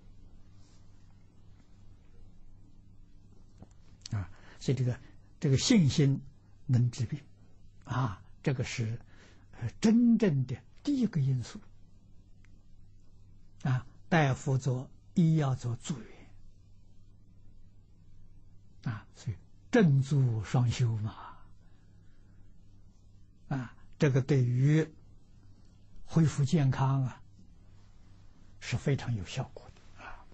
啊，所以这个这个信心能治病，啊，这个是呃真正的第一个因素。啊，大夫做医药做助缘， 啊，所以正足双修嘛，啊，这个对于恢复健康啊是非常有效果的啊。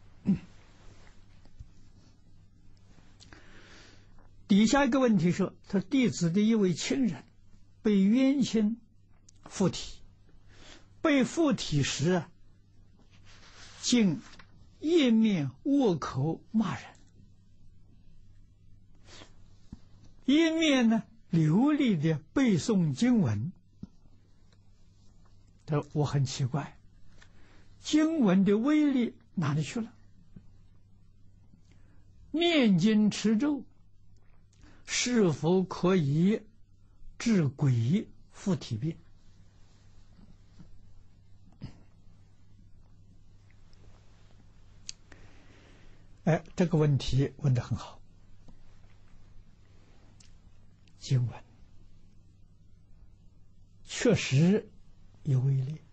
底下一个问题是，他弟子的一位亲人被冤亲附体，被附体时竟一面恶口骂人，一面呢流利的背诵经文。他说我很奇怪，经文的威力哪里去了？念经持咒是否可以治鬼附体病？哎，这个问题问得很好。经文确实有威力，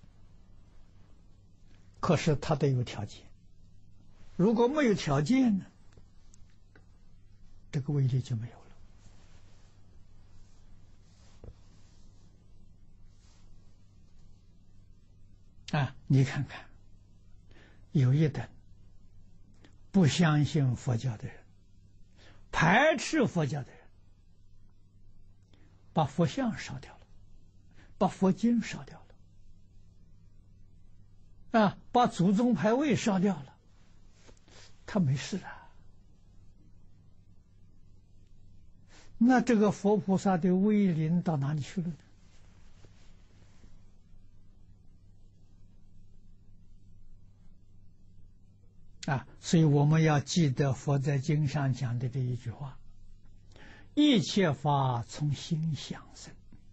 可是它得有条件。如果没有条件呢，这个威力就没有了。啊，你看看，有一等不相信佛教的人，排斥佛教的人，把佛像烧掉了，把佛经烧掉了，啊，把祖宗牌位烧掉了，他没事啊。那这个佛菩萨的威灵到哪里去了呢？啊，所以我们要记得佛在经上讲的这一句话：一切法从心想生。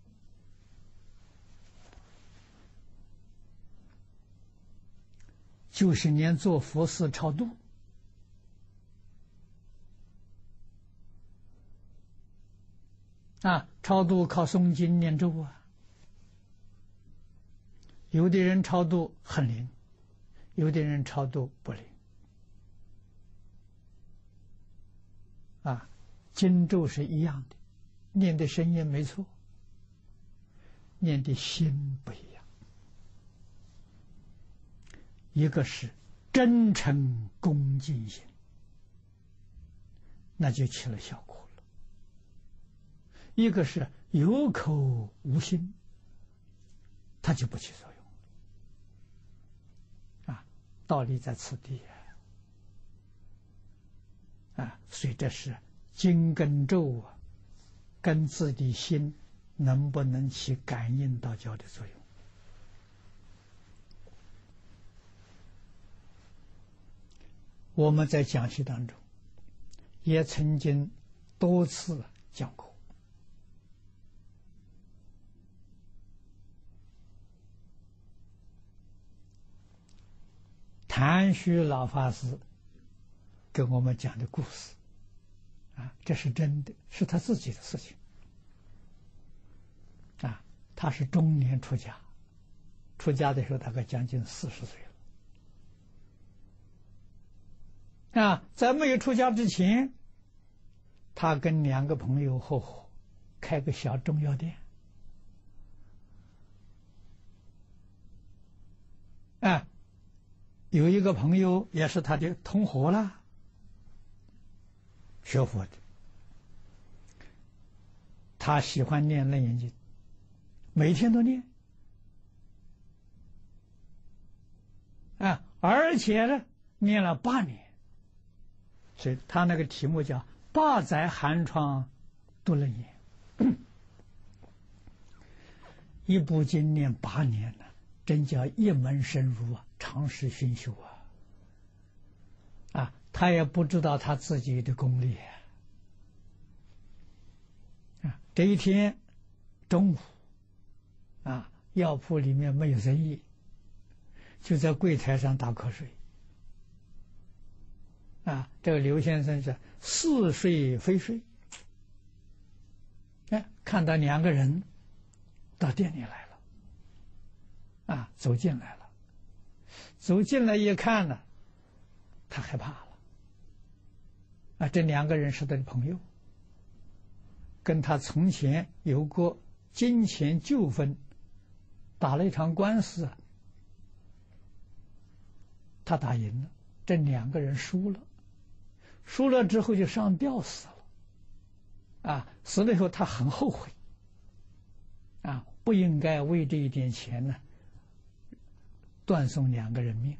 就是连做佛事超度，啊，超度靠诵经念咒啊。有的人超度很灵，有的人超度不灵。啊，经咒是一样的，念的声音没错，念的心不一样。一个是真诚恭敬心，那就起了效果了；一个是有口无心，它就不起作用。啊，道理在此地啊！啊，所以这是经跟咒啊，跟自己心能不能起感应道交的作用。我们在讲习当中也曾经多次讲过，谭虚老法师跟我们讲的故事啊，这是真的，是他自己的事情啊。他是中年出家，出家的时候大概将近四十岁了。啊，在没有出家之前，他跟两个朋友合伙开个小中药店。啊，有一个朋友也是他的同伙啦，学佛的，他喜欢念楞严经，每天都念。啊，而且呢，念了八年。所以他那个题目叫“八载寒窗读楞严”，一部经念八年呢，真叫一门深入啊，长时熏修啊！啊，他也不知道他自己的功力啊。这一天中午，啊，药铺里面没有生意，就在柜台上打瞌睡。啊，这个刘先生是似睡非睡，哎，看到两个人到店里来了，啊，走进来了，走进来一看呢，他害怕了， 啊，这两个人是他的朋友，跟他从前有过金钱纠纷，打了一场官司，他打赢了，这两个人输了，输了之后就上吊死了，啊，死了以后他很后悔，啊，不应该为这一点钱呢断送两个人命。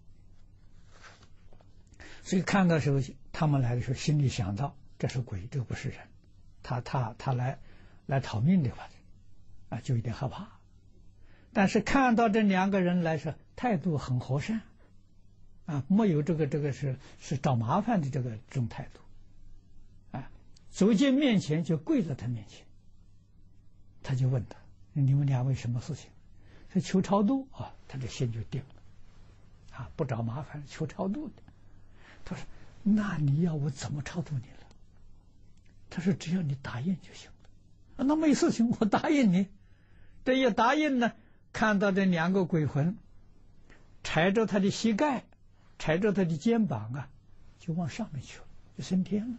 所以看到时候他们来的时候，心里想到这是鬼，这不是人，他他他来来讨命的吧，啊，就有点害怕。但是看到这两个人来说，态度很和善，啊，没有这个这个是是找麻烦的这个这种态度，啊，走进面前就跪在他面前，他就问他：“你们俩为什么事情？”说求超度啊，他的心就定了，啊，不找麻烦，求超度的。他说：“那你要我怎么超度你了？”他说：“只要你答应就行了。”那没事情，我答应你。这一答应呢，看到这两个鬼魂踩着他的膝盖，踩着他的肩膀啊，就往上面去了，就升天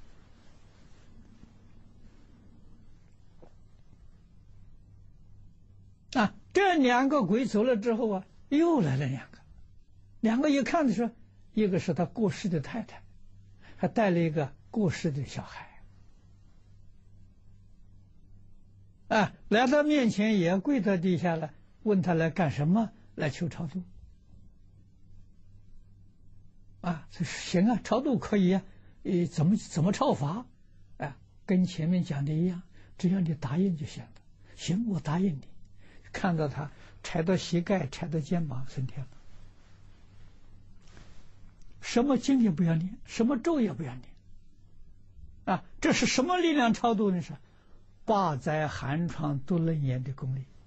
了。啊，这两个鬼走了之后啊，又来了两个，两个一看的时候，一个是他过世的太太，还带了一个过世的小孩，啊，来到面前也跪在地下了，问他来干什么？来求超度。啊，行啊，超度可以啊，呃，怎么怎么超法？啊，跟前面讲的一样，只要你答应就行了。行，我答应你。看到他踩到膝盖，踩到肩膀，升天了。什么经也不要念，什么咒也不要念，啊，这是什么力量超度呢？是八载寒窗读楞严的功力。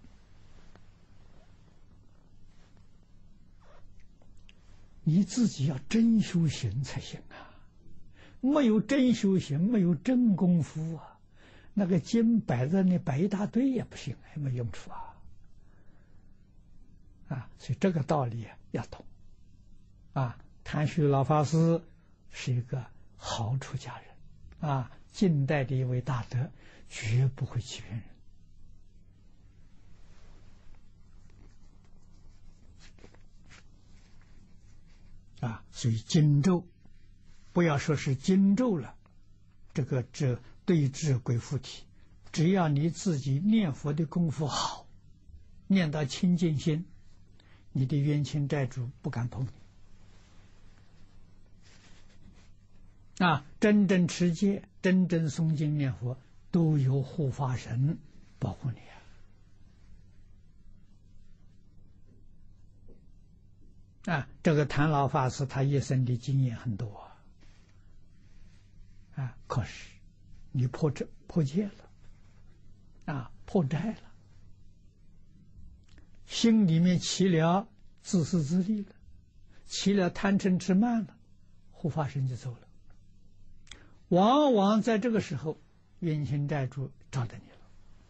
你自己要真修行才行啊！没有真修行，没有真功夫啊，那个经摆在那摆一大堆也不行，也没用处啊！啊，所以这个道理要懂啊。谭旭老法师是一个好出家人啊，近代的一位大德，绝不会欺骗人啊。所以经咒，不要说是经咒了，这个这对治鬼附体，只要你自己念佛的功夫好，念到清净心，你的冤亲债主不敢碰你。啊，真正持戒、真正诵经念佛，都有护法神保护你啊！啊，这个谭老法师他一生的经验很多啊，啊，可是你破这破戒了，啊，破债了，心里面起了自私自利了，起了贪嗔痴慢了，护法神就走了。往往在这个时候，冤亲债主找到你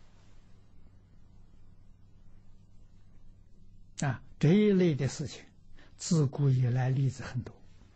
了啊！这一类的事情，自古以来例子很多。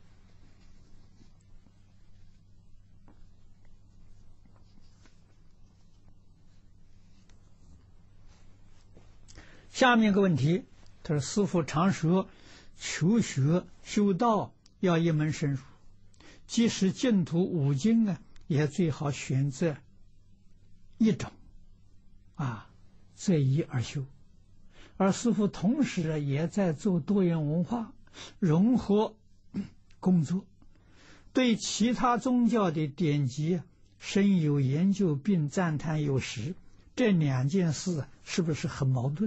下面一个问题，他说：“师父常说，求学修道要一门深入。即使净土五经啊，也最好选择一种，啊，择一而修。而师父同时也在做多元文化融合工作，对其他宗教的典籍深有研究，并赞叹有时，这两件事是不是很矛盾？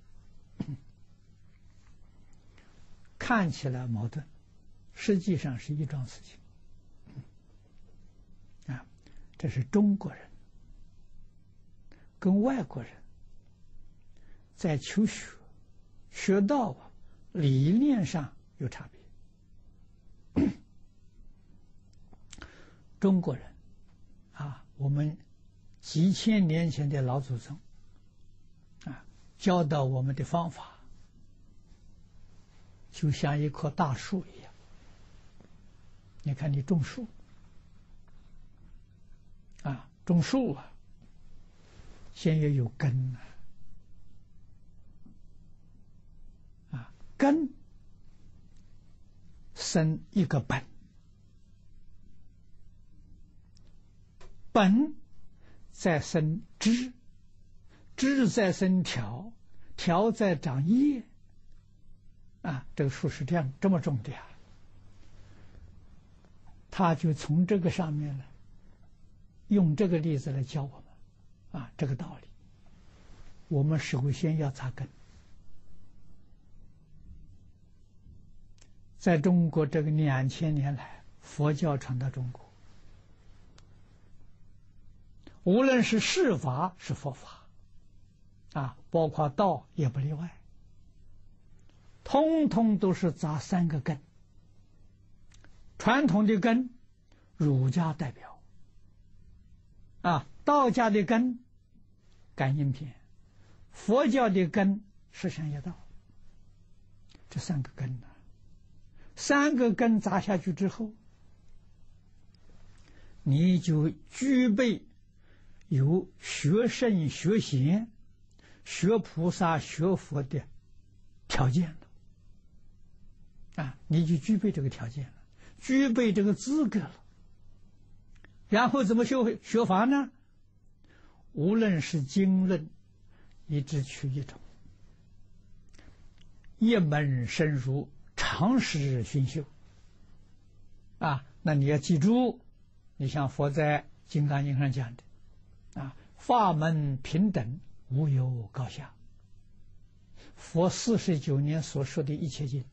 看起来矛盾，实际上是一桩事情。啊，这是中国人跟外国人在求学、学道啊理念上有差别。中国人啊，我们几千年前的老祖宗啊，教导我们的方法，就像一棵大树一样。你看，你种树种树啊，先要有根啊，啊，根生一个本，本再生枝，枝再生条，条再长叶，啊，这个树是这样这么种的呀。他就从这个上面呢，用这个例子来教我们，啊，这个道理。我们首先要扎根。在中国这个两千年来，佛教传到中国，无论是释法是佛法，啊，包括道也不例外，通通都是扎三个根。传统的根，儒家代表，啊，道家的根，感应篇，佛教的根，十相业道。这三个根呢，三个根扎下去之后，你就具备有学圣学贤、学菩萨学佛的条件了，啊，你就具备这个条件了，具备这个资格了。然后怎么学学法呢？无论是经论，你只取一种，一门深入，长时熏修。啊，那你要记住，你像佛在《金刚经》上讲的，啊，法门平等，无有高下。佛四十九年所说的一切经，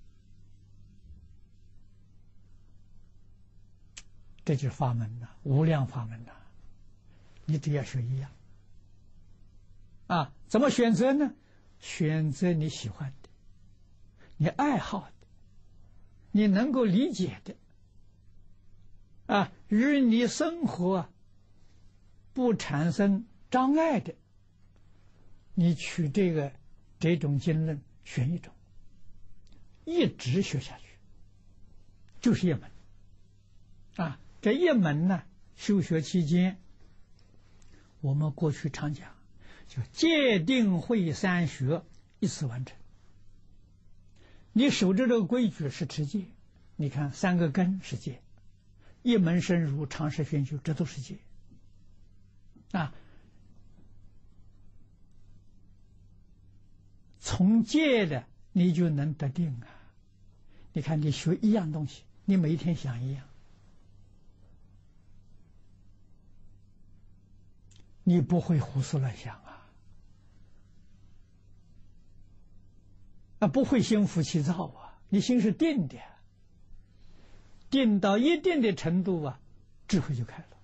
这就是法门呐，无量法门呐，你只要学一样。啊，怎么选择呢？选择你喜欢的，你爱好的，你能够理解的，啊，与你生活不产生障碍的，你取这个这种经论选一种，一直学下去，就是一门。啊，这一门呢，修学期间，我们过去常讲，就戒定慧三学一次完成。你守着这个规矩是持戒，你看三个根是戒，一门深入，长时熏修，这都是戒。啊，从戒的你就能得定啊。你看你学一样东西，你每一天想一样，你不会胡思乱想啊，啊，不会心浮气躁啊，你心是定的，定到一定的程度啊，智慧就开了。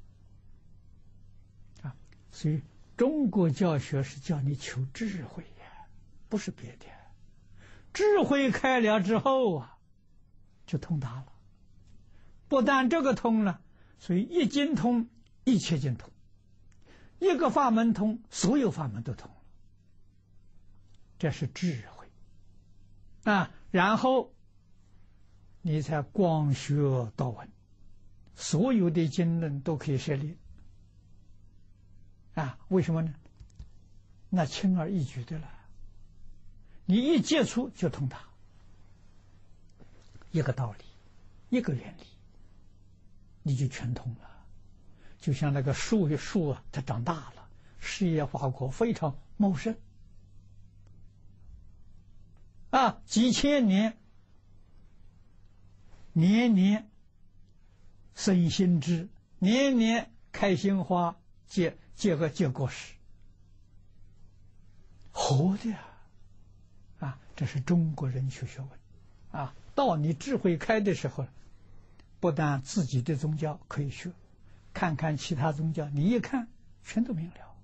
啊，所以中国教学是叫你求智慧呀，不是别的。智慧开了之后啊，就通达了。不但这个通了，所以一经通，一切经通。一个法门通，所有法门都通了，这是智慧啊。然后你才广学道闻，所有的经论都可以涉猎啊。为什么呢？那轻而易举的了，你一接触就通达，一个道理，一个原理，你就全通了。就像那个树树啊，它长大了，事业花果非常茂盛啊，几千年，年年生新枝，年年开新花，结结个结果实，活的呀！啊，这是中国人学学问啊。到你智慧开的时候，不但自己的宗教可以学，看看其他宗教，你一看全都明了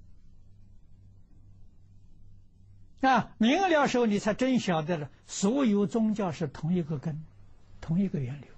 啊！明了时候，你才真晓得了，所有宗教是同一个根，同一个源流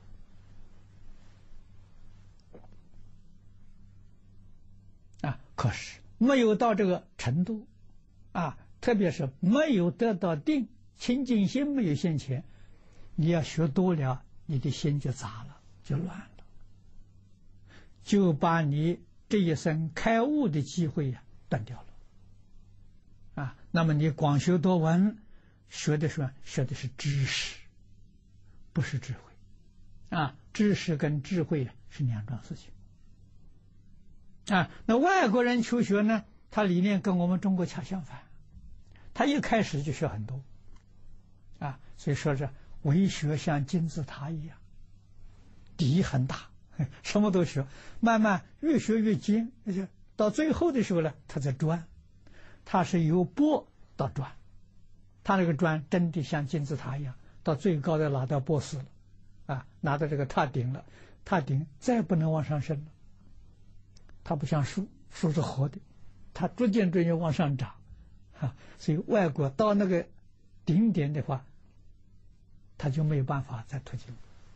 啊。可是没有到这个程度啊，特别是没有得到定，清净心没有现前，你要学多了，你的心就杂了，就乱了，就把你这一生开悟的机会呀断掉了。啊，那么你广修多闻，学的是学的是知识，不是智慧。啊，知识跟智慧是两桩事情。啊，那外国人求学呢，他理念跟我们中国恰相反，他一开始就学很多。啊，所以说是为学像金字塔一样，底很大，什么都学，慢慢越学越精，而且到最后的时候呢，他在钻，他是由波到钻，他那个钻真的像金字塔一样，到最高的拿到波斯了，啊，拿到这个塔顶了，塔顶再不能往上升了。它不像树，树是活的，它逐渐逐渐往上长，啊，所以外国到那个顶点的话，他就没有办法再推进。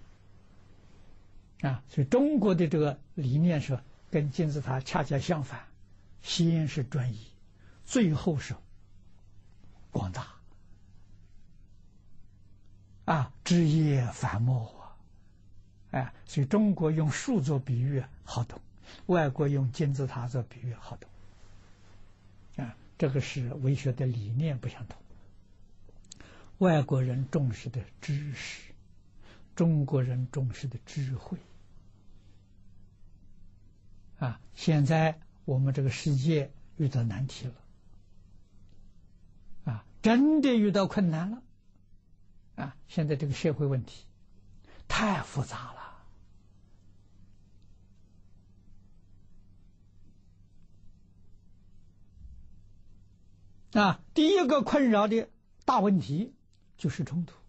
啊，所以中国的这个理念是跟金字塔恰恰相反，先是专一，最后是广大。啊，枝叶繁茂啊，哎，所以中国用树做比喻好懂，外国用金字塔做比喻好懂。啊，这个是为学的理念不相同。外国人重视的知识，中国人重视的智慧。啊，现在我们这个世界遇到难题了，啊，真的遇到困难了，啊，现在这个社会问题太复杂了。啊，第一个困扰的大问题就是冲突。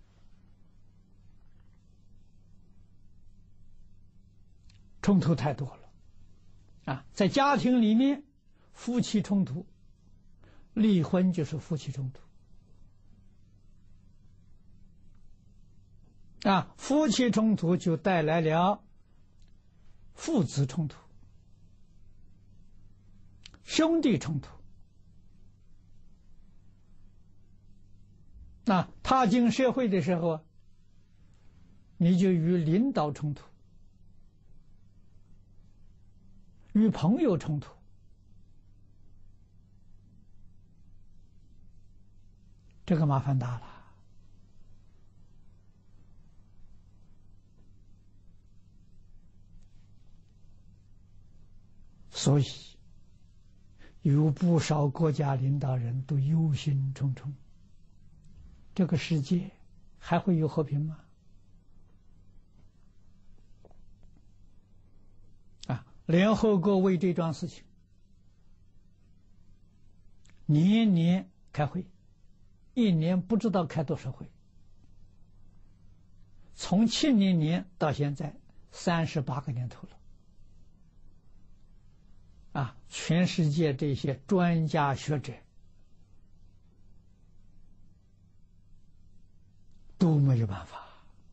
冲突太多了。啊，在家庭里面，夫妻冲突，离婚就是夫妻冲突。啊，夫妻冲突就带来了父子冲突、兄弟冲突。那踏进社会的时候，你就与领导冲突，与朋友冲突，这个麻烦大了。所以有不少国家领导人都忧心忡忡，这个世界还会有和平吗？啊，联合国为这桩事情年年开会，一年不知道开多少会，从七零年到现在三十八个年头了。啊，全世界这些专家学者都没有办法。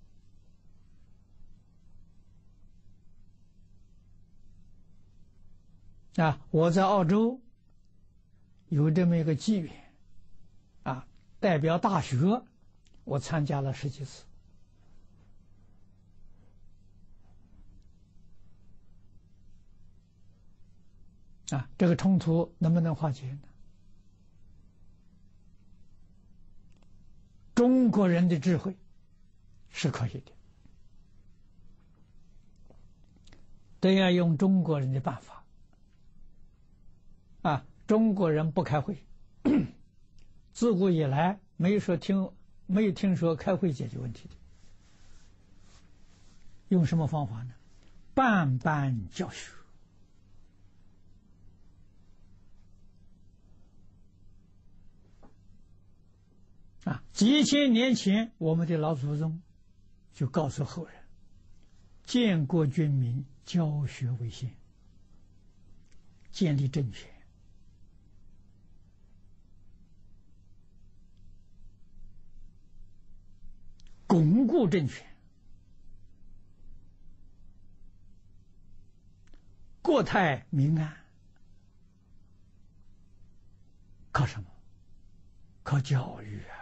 啊，我在澳洲有这么一个机缘，啊，代表大学，我参加了十几次。啊，这个冲突能不能化解呢？中国人的智慧是可以的，都要用中国人的办法。啊，中国人不开会，自古以来没有说听没有听说开会解决问题的。用什么方法呢？办班教学。啊，几千年前，我们的老祖宗就告诉后人：建国军民，教学为先，建立政权，巩固政权，国泰民安，靠什么？靠教育啊！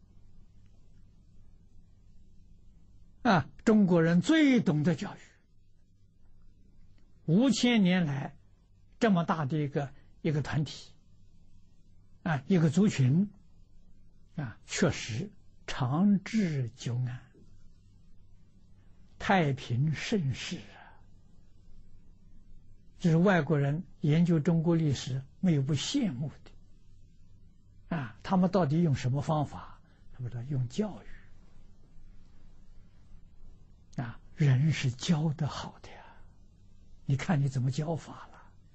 啊，中国人最懂得教育， 五千年来这么大的一个一个团体啊，一个族群啊，确实长治久安，太平盛世啊。这是外国人研究中国历史没有不羡慕的啊。他们到底用什么方法？他们说用教育啊，人是教得好的呀。你看你怎么教法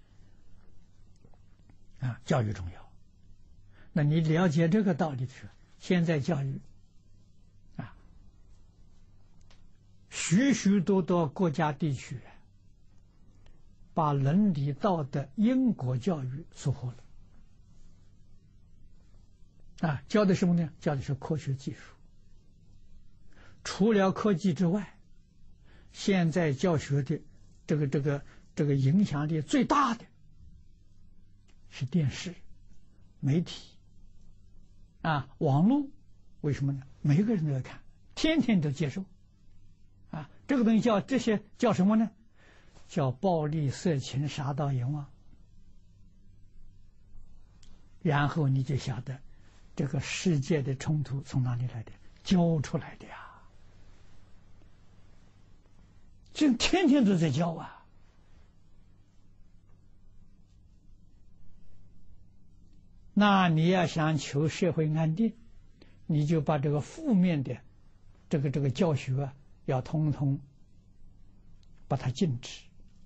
了啊？教育重要。那你了解这个道理的时候，现在教育啊，许许多多国家地区把伦理道德因果教育收获了啊，教的什么呢？教的是科学技术。除了科技之外，现在教学的这个这个这个影响力最大的是电视、媒体啊、网络。为什么呢？每个人都要看，天天都接受啊。这个东西叫这些叫什么呢？叫暴力、色情、杀盗、淫妄。然后你就晓得这个世界的冲突从哪里来的？教出来的呀。这天天都在教啊。那你要想求社会安定，你就把这个负面的这个这个教学啊，要通通把它禁止。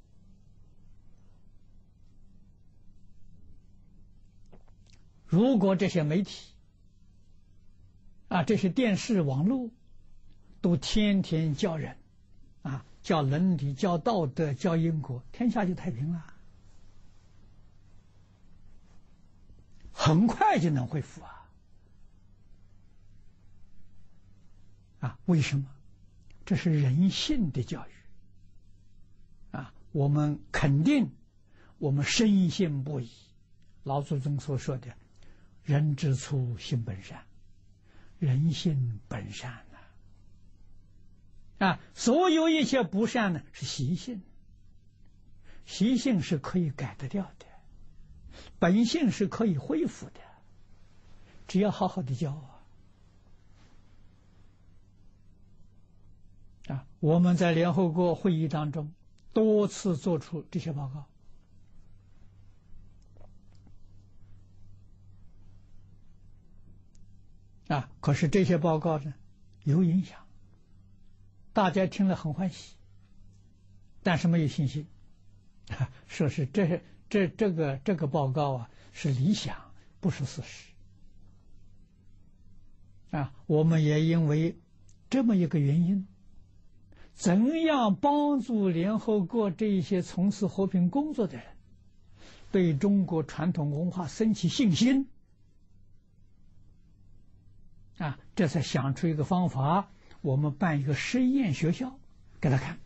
如果这些媒体啊，这些电视、网络都天天教人啊，教伦理、教道德、教因果，天下就太平了，很快就能恢复啊！啊，为什么？这是人性的教育啊！我们肯定，我们深信不疑。老祖宗所说的“人之初，性本善”，人性本善呐！啊，所有一切不善呢，是习性，习性是可以改得掉的。本性是可以恢复的，只要好好的教啊！啊，我们在联合国会议当中多次做出这些报告啊，可是这些报告呢有影响，大家听了很欢喜，但是没有信心，啊、说是这这这个这个报告啊是理想，不是事实啊。我们也因为这么一个原因，怎样帮助联合国这一些从事和平工作的人对中国传统文化升起信心啊，这才想出一个方法，我们办一个实验学校给他看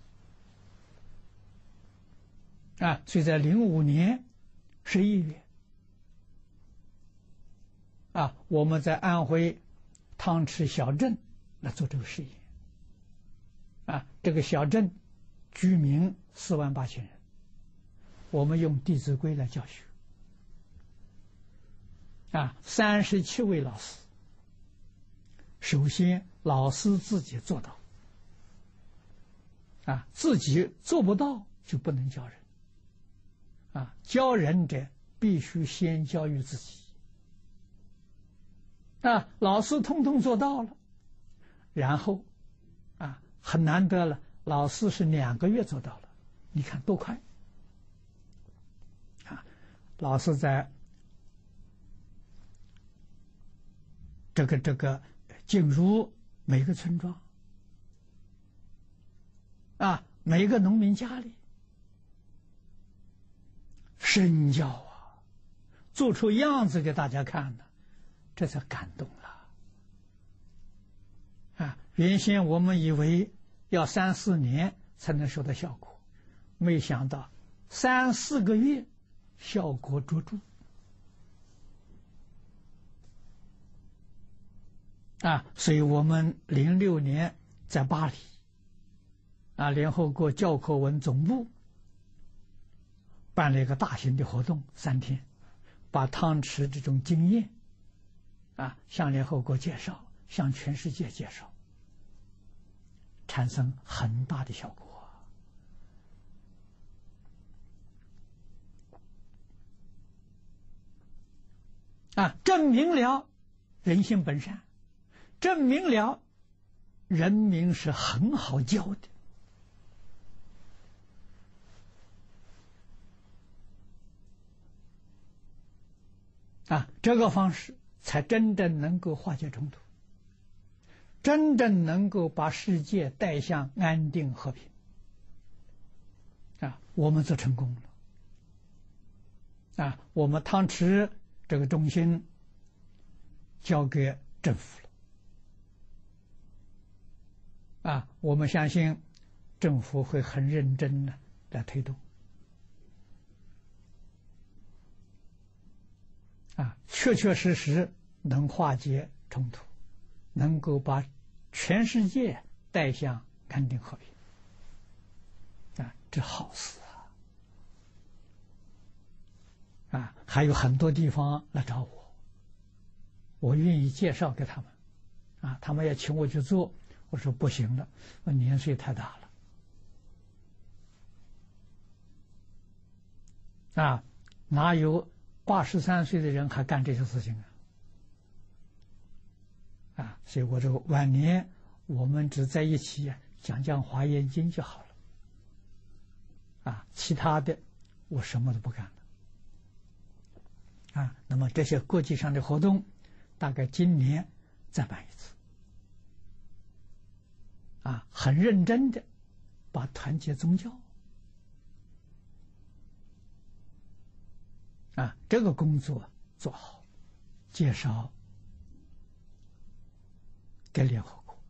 啊。所以在零五年十一月啊，我们在安徽汤池小镇来做这个实验啊。这个小镇居民四万八千人，我们用《弟子规》来教学啊，三十七位老师。首先，老师自己做到啊，自己做不到就不能教人啊。教人者必须先教育自己啊。老师通通做到了，然后啊，很难得了，老师是两个月做到了，你看多快啊！老师在这个这个。进入每个村庄啊，每个农民家里身教啊，做出样子给大家看的，这才感动了啊！原先我们以为要三四年才能收到效果，没想到三四个月效果卓著啊，所以我们零六年在巴黎，啊，联合国教科文总部办了一个大型的活动，三天，把汤池这种经验啊向联合国介绍，向全世界介绍，产生很大的效果。啊，证明了人性本善，证明了人民是很好教的。啊，这个方式才真正能够化解冲突，真正能够把世界带向安定和平。啊，我们做成功了。啊，我们汤池这个中心交给政府了。啊，我们相信政府会很认真的来推动。啊，确确实实能化解冲突，能够把全世界带向安定和平。啊，这好事啊！啊，还有很多地方来找我，我愿意介绍给他们。啊，他们要请我去做，我说不行了，我年岁太大了。啊，哪有八十三岁的人还干这些事情啊？啊，所以我这个晚年我们只在一起讲讲华严经就好了。啊，其他的我什么都不干了。啊，那么这些国际上的活动，大概今年再办一次。啊，很认真的把团结宗教。啊，这个工作做好，介绍给联合国。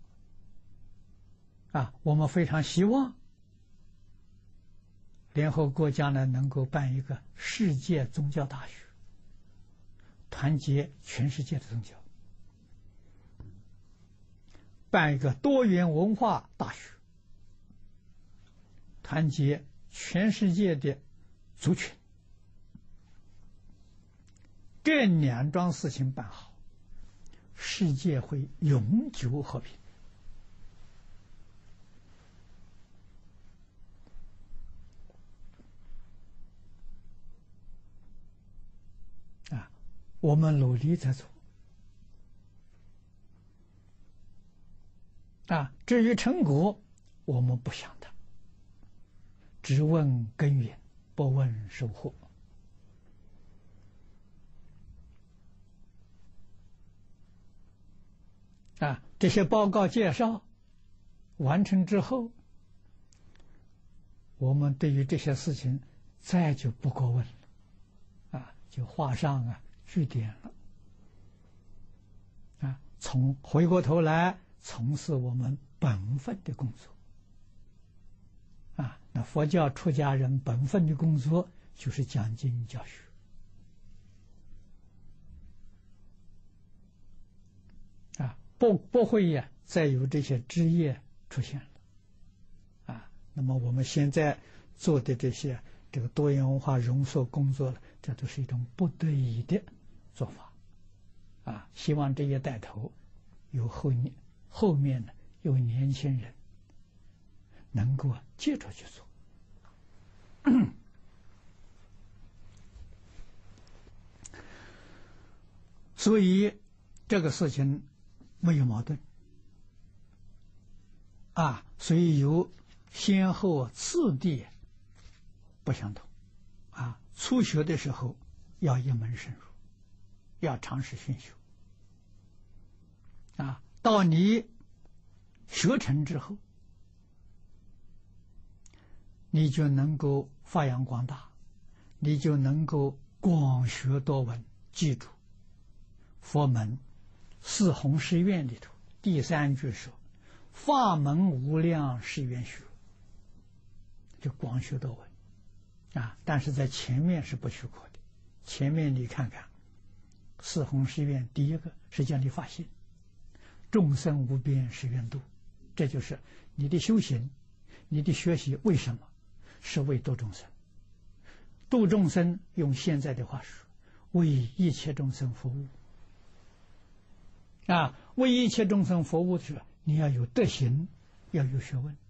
啊，我们非常希望联合国将来能够办一个世界宗教大学，团结全世界的宗教，办一个多元文化大学，团结全世界的族群。这两桩事情办好，世界会永久和平。啊，我们努力在做。啊，至于成果，我们不想的，只问根源，不问收获。啊，这些报告介绍完成之后，我们对于这些事情再就不过问了。啊，就画上啊句点了。啊，从回过头来从事我们本分的工作。啊，那佛教出家人本分的工作就是讲经教学。啊，不不会呀，再有这些枝叶出现了。啊，那么我们现在做的这些这个多元文化容塑工作了，这都是一种不得已的做法。啊，希望这些带头有后面后面的有年轻人能够接着去做。所以这个事情没有矛盾。啊，所以有先后次第不相同。啊，初学的时候要一门深入，要尝试熏修。啊，到你学成之后，你就能够发扬光大，你就能够广学多闻。记住，佛门四弘誓愿里头第三句说：“法门无量誓愿学”，就广学多闻。啊，但是在前面是不许可的。前面你看看，四弘誓愿第一个是叫你发心，众生无边誓愿度，这就是你的修行，你的学习为什么？是为度众生， 度众生，用现在的话说，为一切众生服务。啊，为一切众生服务的时候，你要有德行，要有学问。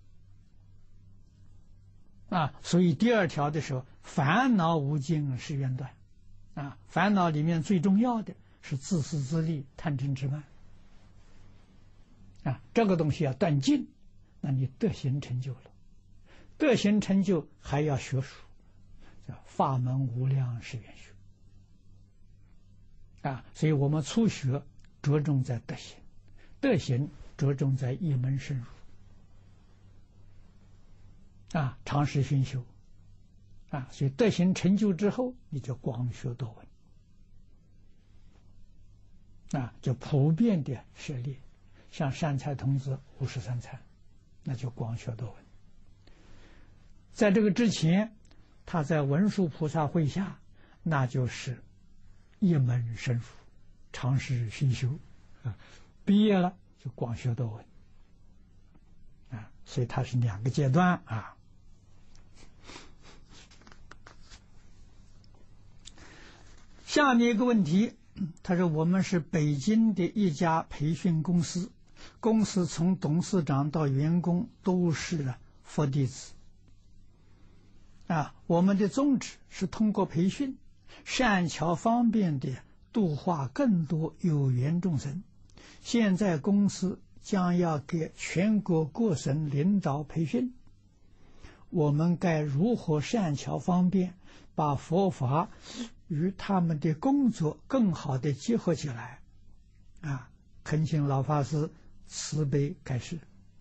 啊，所以第二条的时候，烦恼无尽是愿断。啊，烦恼里面最重要的是自私自利、贪嗔痴慢。啊，这个东西要断尽，那你德行成就了。德行成就还要学术，叫法门无量是愿学。啊，所以我们初学着重在德行，德行着重在一门深入。啊，长时熏修。啊，所以德行成就之后，你就广学多闻。啊，就普遍的涉猎，像善财童子五十三参，那就广学多闻。在这个之前，他在文殊菩萨会下，那就是一门深入，长时熏修。啊，毕业了就广学多闻。啊，所以它是两个阶段啊。下面一个问题，他说我们是北京的一家培训公司，公司从董事长到员工都是佛弟子。啊，我们的宗旨是通过培训，善巧方便的度化更多有缘众生。现在公司将要给全国各省领导培训，我们该如何善巧方便，把佛法与他们的工作更好的结合起来？啊，恳请老法师慈悲开示。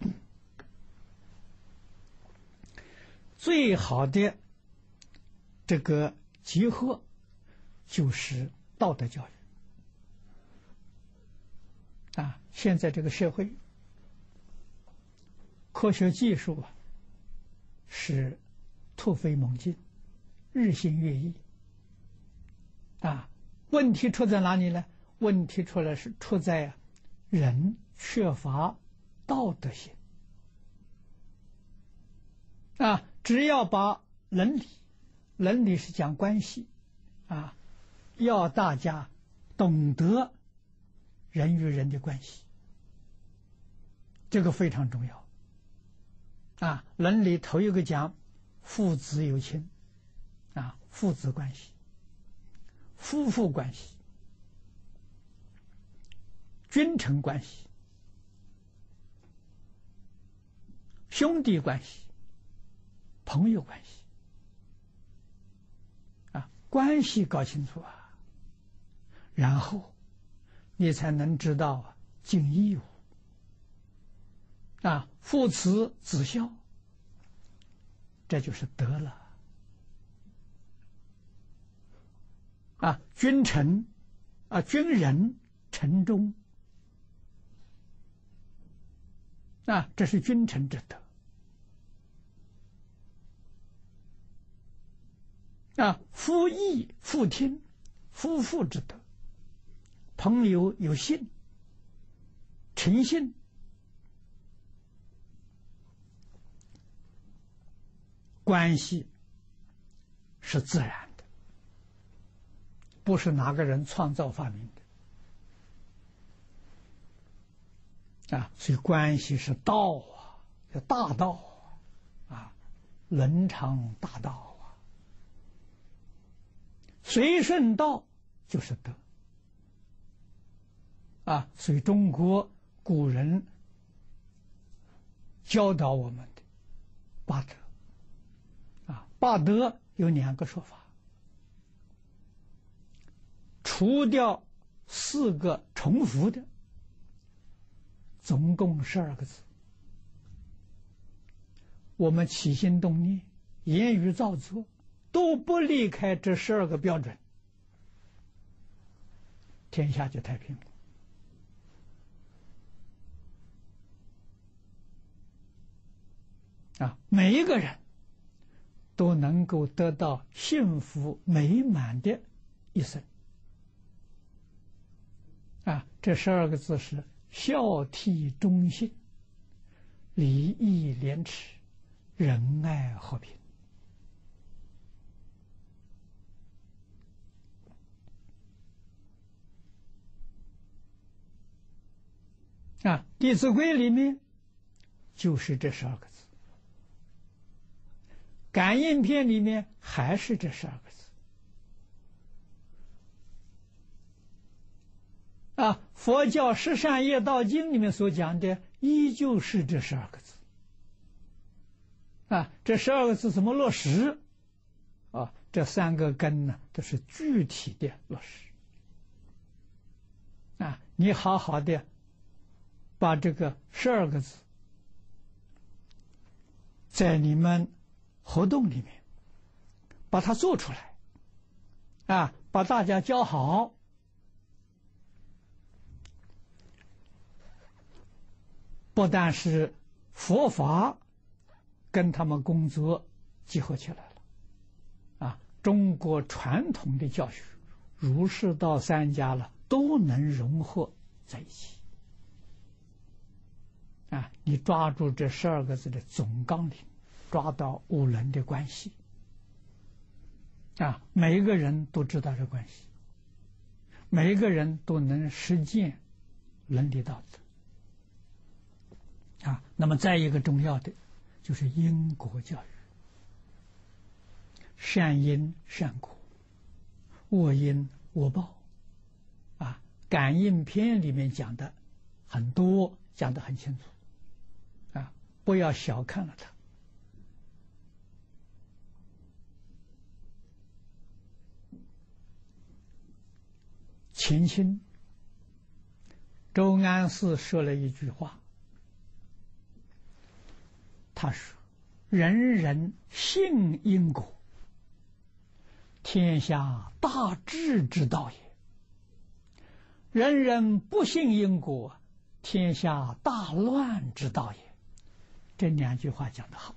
最好的这个结合就是道德教育。啊，现在这个社会科学技术啊是突飞猛进，日新月异。啊，问题出在哪里呢？问题出来是出在人缺乏道德性。啊，只要把伦理，伦理是讲关系，啊，要大家懂得人与人的关系，这个非常重要。啊，伦理头一个讲父子有亲，啊，父子关系、夫妇关系、君臣关系、兄弟关系、朋友关系。啊，关系搞清楚啊，然后你才能知道啊尽义务。啊，父慈子孝，这就是德了。啊，君臣啊，君仁臣忠，啊，这是君臣之德。啊，夫义妇听，夫妇之德。朋友有信，诚信。关系是自然的，不是哪个人创造发明的。啊，所以关系是道啊，叫大道啊，伦常大道啊。随顺道就是德。啊，所以中国古人教导我们的八德。啊，八德有两个说法，除掉四个重复的，总共十二个字。我们起心动念、言语造作，都不离开这十二个标准，天下就太平了。啊，每一个人都能够得到幸福美满的一生。啊，这十二个字是孝悌忠信、礼义廉耻、仁爱和平。 啊，《弟子规》里面就是这十二个字，感应篇里面还是这十二个字。啊，佛教十善业道经里面所讲的，依旧是这十二个字。啊，这十二个字怎么落实？啊，这三个根呢，都是具体的落实。啊，你好好的把这个十二个字，在你们活动里面把它做出来，啊，把大家教好。不但是佛法跟他们工作结合起来了，啊，中国传统的教学，儒释道三家了，都能融合在一起。啊，你抓住这十二个字的总纲领，抓到五伦的关系，啊，每一个人都知道这关系，每一个人都能实践伦理道德。啊，那么再一个重要的就是因果教育，善因善果，恶因恶报。啊，感应篇里面讲的很多，讲得很清楚。啊，不要小看了它。秦清周安寺说了一句话，他说：“人人信因果，天下大治之道也；人人不信因果，天下大乱之道也。”这两句话讲得好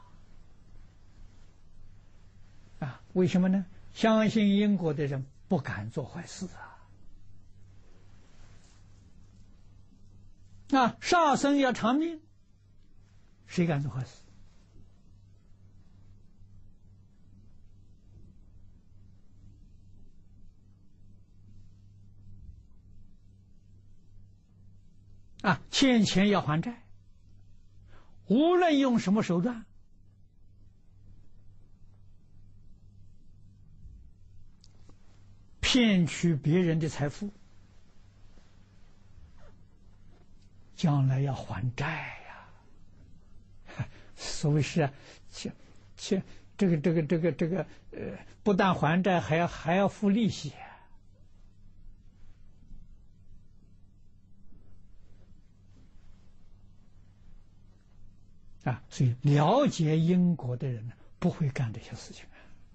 啊！啊，为什么呢？相信因果的人不敢做坏事啊！啊，杀生要偿命，谁敢做坏事？啊，欠钱要还债，无论用什么手段，骗取别人的财富，将来要还债呀！所谓是啊，欠欠这个这个这个这个呃，不但还债，还要还要付利息。啊，所以了解因果的人呢，不会干这些事情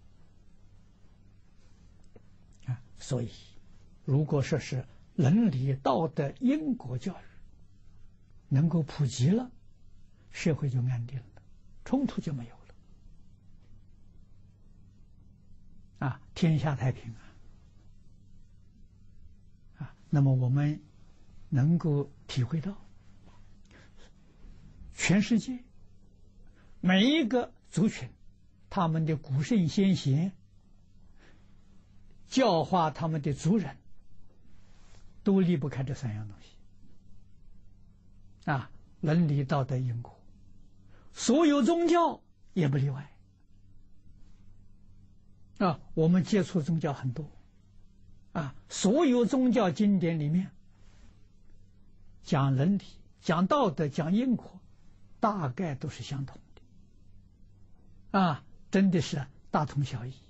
啊。啊，所以，如果说是伦理道德因果教育能够普及了，社会就安定了，冲突就没有了，啊，天下太平啊。啊，那么我们能够体会到，全世界每一个族群，他们的古圣先贤教化他们的族人，都离不开这三样东西啊，伦理道德因果。所有宗教也不例外啊。我们接触宗教很多啊，所有宗教经典里面讲伦理、讲道德、讲因果，大概都是相同的啊，真的是大同小异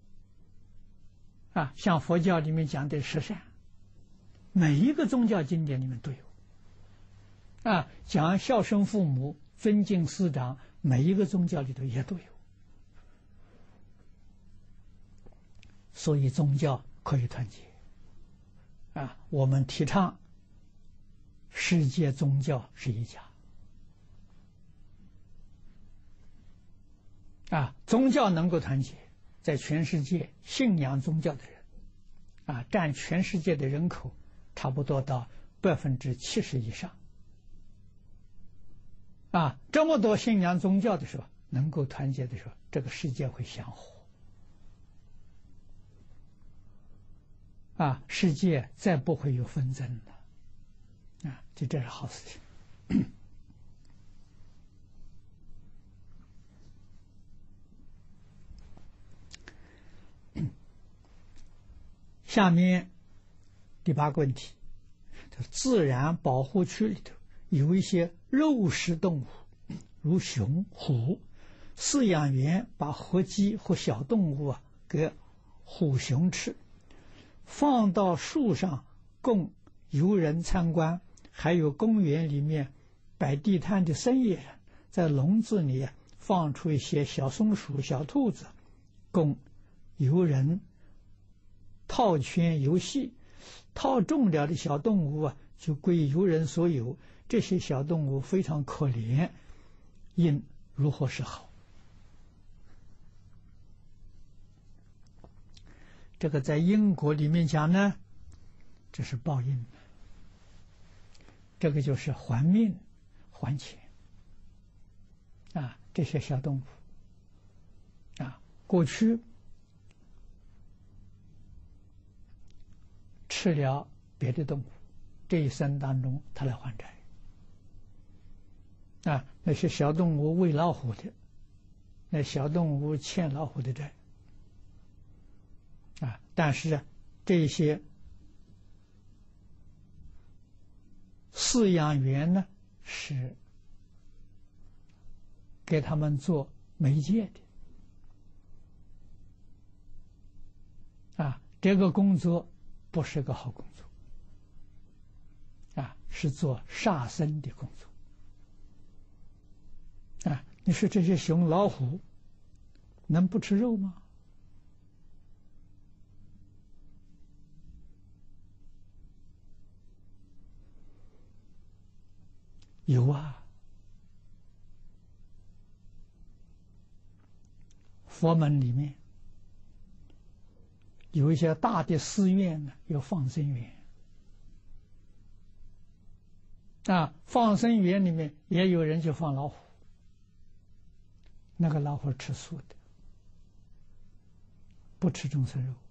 啊。像佛教里面讲的十善，每一个宗教经典里面都有啊。讲孝顺父母、尊敬师长，每一个宗教里头也都有。所以宗教可以团结啊。我们提倡世界宗教是一家啊，宗教能够团结，在全世界信仰宗教的人啊，占全世界的人口差不多到百分之七十以上啊。这么多信仰宗教的时候，能够团结的时候，这个世界会祥和啊，世界再不会有纷争了啊，就这是好事情。下面第八个问题，自然保护区里头有一些肉食动物，如熊、虎，饲养员把活鸡或小动物啊给虎熊吃，放到树上供游人参观，还有公园里面摆地摊的生意人在笼子里放出一些小松鼠、小兔子，供游人套圈游戏，套中了的小动物啊，就归游人所有。这些小动物非常可怜，应如何是好？这个在因果里面讲呢，这是报应，这个就是还命还钱啊！这些小动物啊，过去吃了别的动物，这一生当中他来还债啊。那些小动物喂老虎的，那小动物欠老虎的债啊。但是啊，这些饲养员呢，是给他们做媒介的啊。这个工作不是个好工作啊，是做杀生的工作啊。你说这些熊老虎能不吃肉吗？有啊，佛门里面有一些大的寺院呢，有放生园啊，放生园里面也有人就放老虎，那个老虎吃素的，不吃众生肉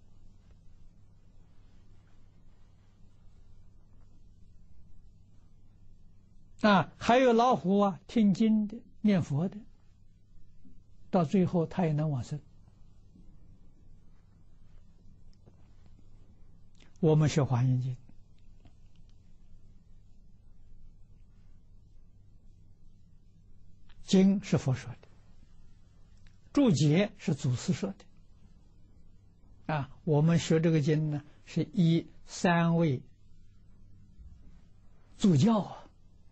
啊。还有老虎啊，听经的、念佛的，到最后他也能往生。我们学华严经，经是佛说的，注解是祖师说的啊。我们学这个经呢，是依三位祖教啊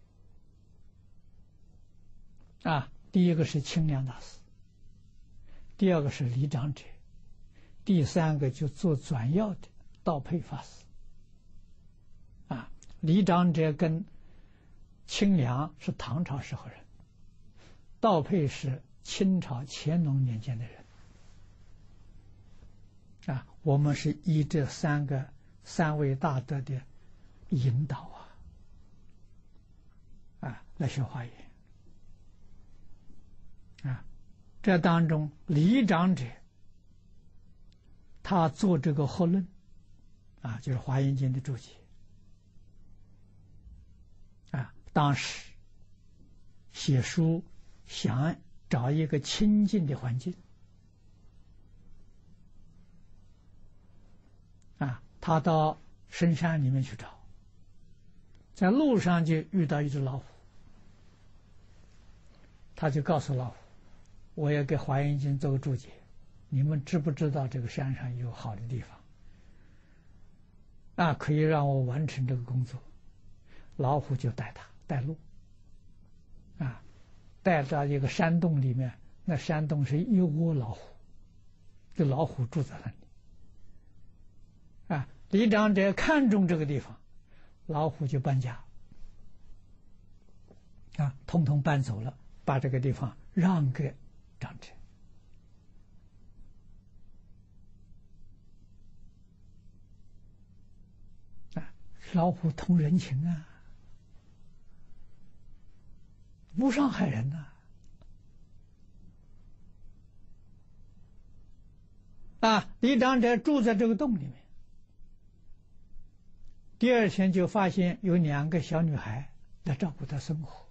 啊。第一个是清凉大师，第二个是李长者，第三个就做转要的道配法师啊。李长者跟清凉是唐朝时候人，道配是清朝乾隆年间的人啊。我们是依这三个三位大德的引导啊啊来学华严啊。这当中李长者他做这个合论啊，就是华严经的注解啊。当时写书想找一个清净的环境啊，他到深山里面去找，在路上就遇到一只老虎，他就告诉老虎，我要给华严经做个注解，你们知不知道这个山上有好的地方啊，可以让我完成这个工作？老虎就带他带路啊，带到一个山洞里面，那山洞是一窝老虎，这老虎住在那里啊。李长者看中这个地方，老虎就搬家啊，统统搬走了，把这个地方让给长者啊。老虎通人情啊，不伤害人呐啊。李长者住在这个洞里面， 第二天就发现有两个小女孩来照顾他生活。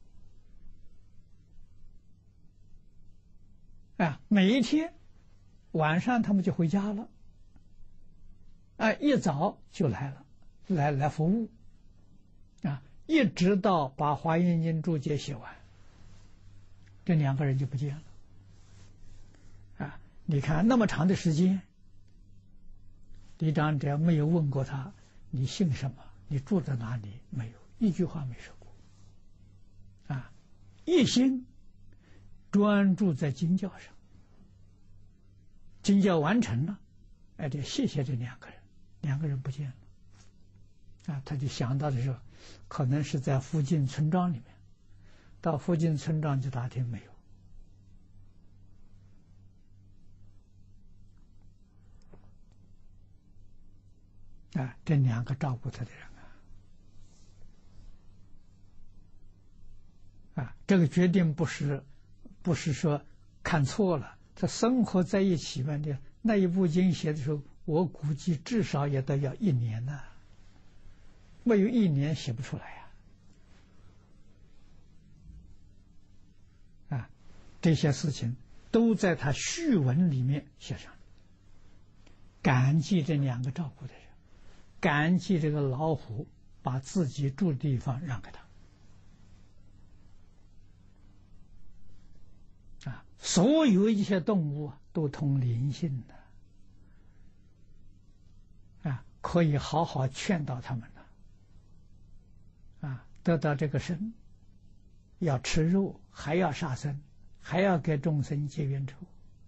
啊，每一天晚上他们就回家了，啊，一早就来了，来来服务，啊，一直到把《华严经》注解写完，这两个人就不见了。啊，你看那么长的时间，李长者没有问过他你姓什么，你住在哪里，没有一句话没说过。啊，一心专注在经教上，经教完成了，哎，得谢谢这两个人，两个人不见了，啊，他就想到的时候，可能是在附近村庄里面，到附近村庄就打听没有，啊，这两个照顾他的人啊，啊，这个决定不是，不是说看错了。他生活在一起嘛的，那一部经写的时候，我估计至少也得要一年呢，没有一年写不出来呀。啊，这些事情都在他序文里面写上。感激这两个照顾的人，感激这个老虎把自己住的地方让给他。啊，所有一些动物都通灵性的，啊，可以好好劝导他们的，啊，得到这个生，要吃肉，还要杀生，还要给众生结冤仇，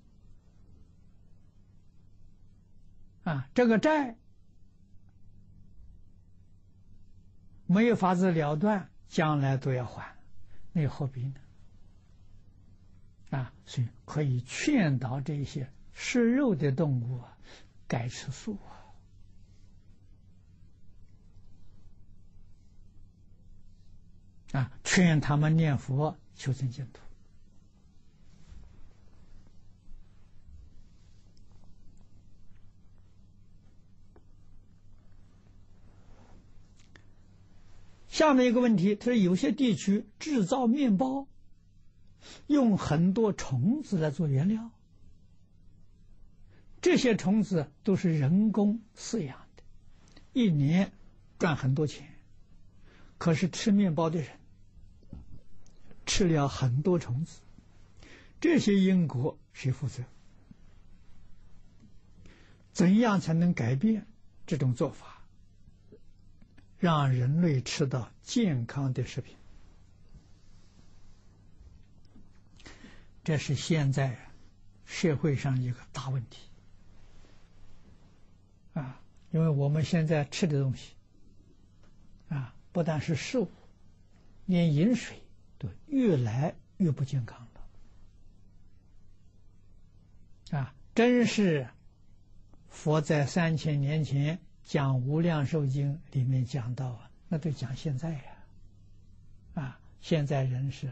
啊，这个债没有法子了断，将来都要还，那何必呢？啊，所以可以劝导这些食肉的动物啊，改吃素啊，啊，劝他们念佛求生净土。下面一个问题，他说有些地区制造面包用很多虫子来做原料，这些虫子都是人工饲养的，一年赚很多钱，可是吃面包的人吃了很多虫子，这些因果谁负责？怎样才能改变这种做法，让人类吃到健康的食品？这是现在社会上一个大问题啊！因为我们现在吃的东西啊，不但是食物，连饮水都越来越不健康了啊！真是佛在三千年前讲《无量寿经》里面讲到啊，那都讲现在呀，啊，现在人是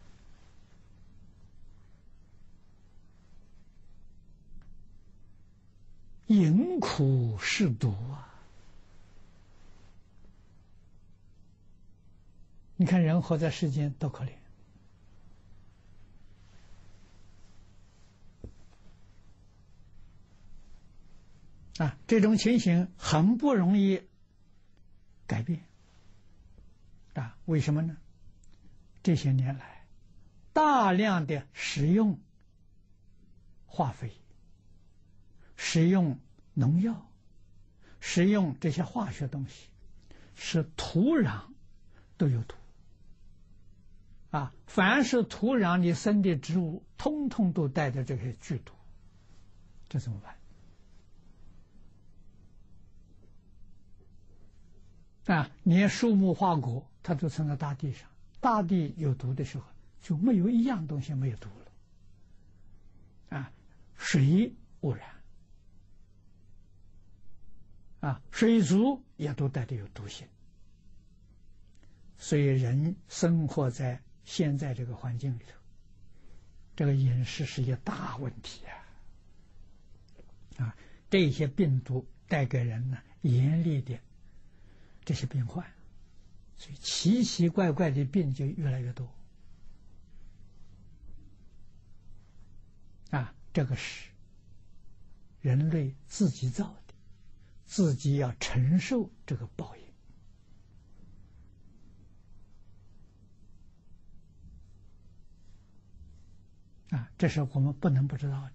饮苦是毒啊！你看人活在世间多可怜啊！这种情形很不容易改变啊！为什么呢？这些年来，大量的使用化肥、使用农药、使用这些化学东西，使土壤都有毒啊！凡是土壤里生的植物，通通都带着这些剧毒，这怎么办？啊，连树木花果，它都存在大地上，大地有毒的时候，就没有一样东西没有毒了。啊，水污染，啊，水族也都带着有毒性，所以人生活在现在这个环境里头，这个饮食是一个大问题啊！啊，这些病毒带给人呢严厉的这些病患，所以奇奇怪怪的病就越来越多。啊，这个是人类自己造的，自己要承受这个报应。啊，这是我们不能不知道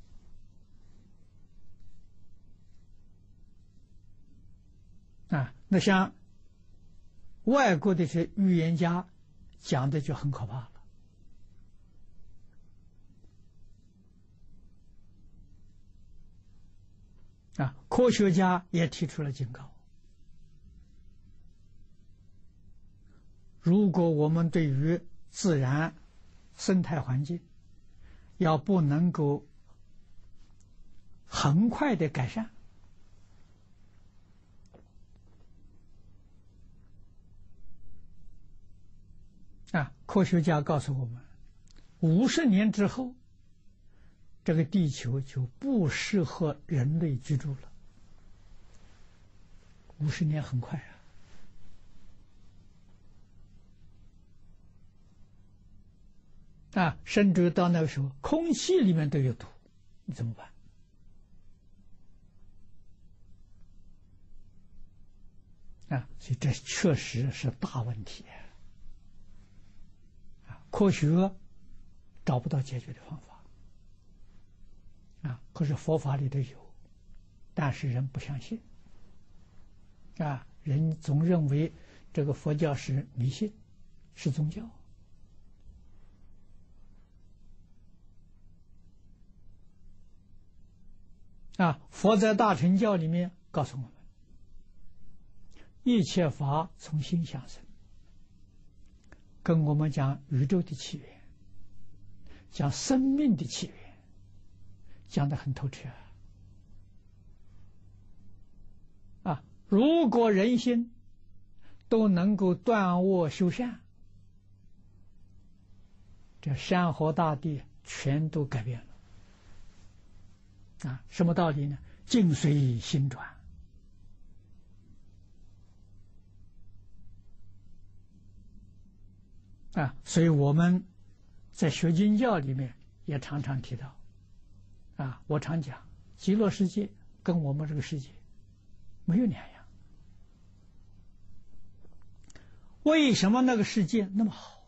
的。啊，那像外国的这些预言家讲的就很可怕了。啊，科学家也提出了警告：如果我们对于自然生态环境要不能够很快的改善，啊，科学家告诉我们，五十年之后，这个地球就不适合人类居住了。五十年很快啊！啊，甚至到那个时候，空气里面都有毒，你怎么办？啊，所以这确实是大问题啊！科学找不到解决的方法啊，可是佛法里头有，但是人不相信啊，人总认为这个佛教是迷信，是宗教。啊，佛在大乘教里面告诉我们，一切法从心想生，跟我们讲宇宙的起源，讲生命的起源，讲得很透彻啊！如果人心都能够断恶修善，这山河大地全都改变了。啊，什么道理呢？境随心转。啊，所以我们在学经教里面也常常提到，啊，我常讲，极乐世界跟我们这个世界没有两样。为什么那个世界那么好？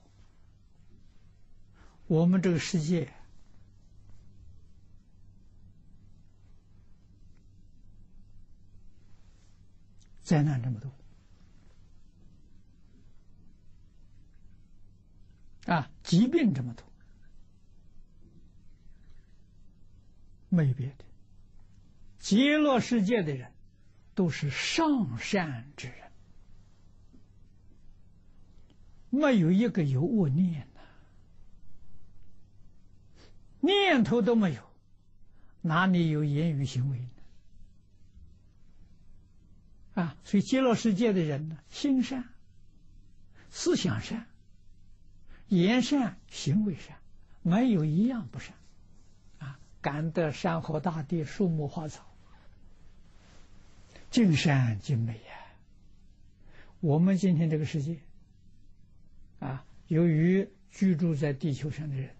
我们这个世界灾难这么多啊，疾病这么多，没有别的。极乐世界的人都是上善之人，没有一个有恶念的，念头都没有，哪里有言语行为呢？啊，所以极乐世界的人呢，心善，思想善，言善，行为善，没有一样不善。啊，感得山河大地、树木花草，尽善尽美呀。我们今天这个世界，啊，由于居住在地球上的人，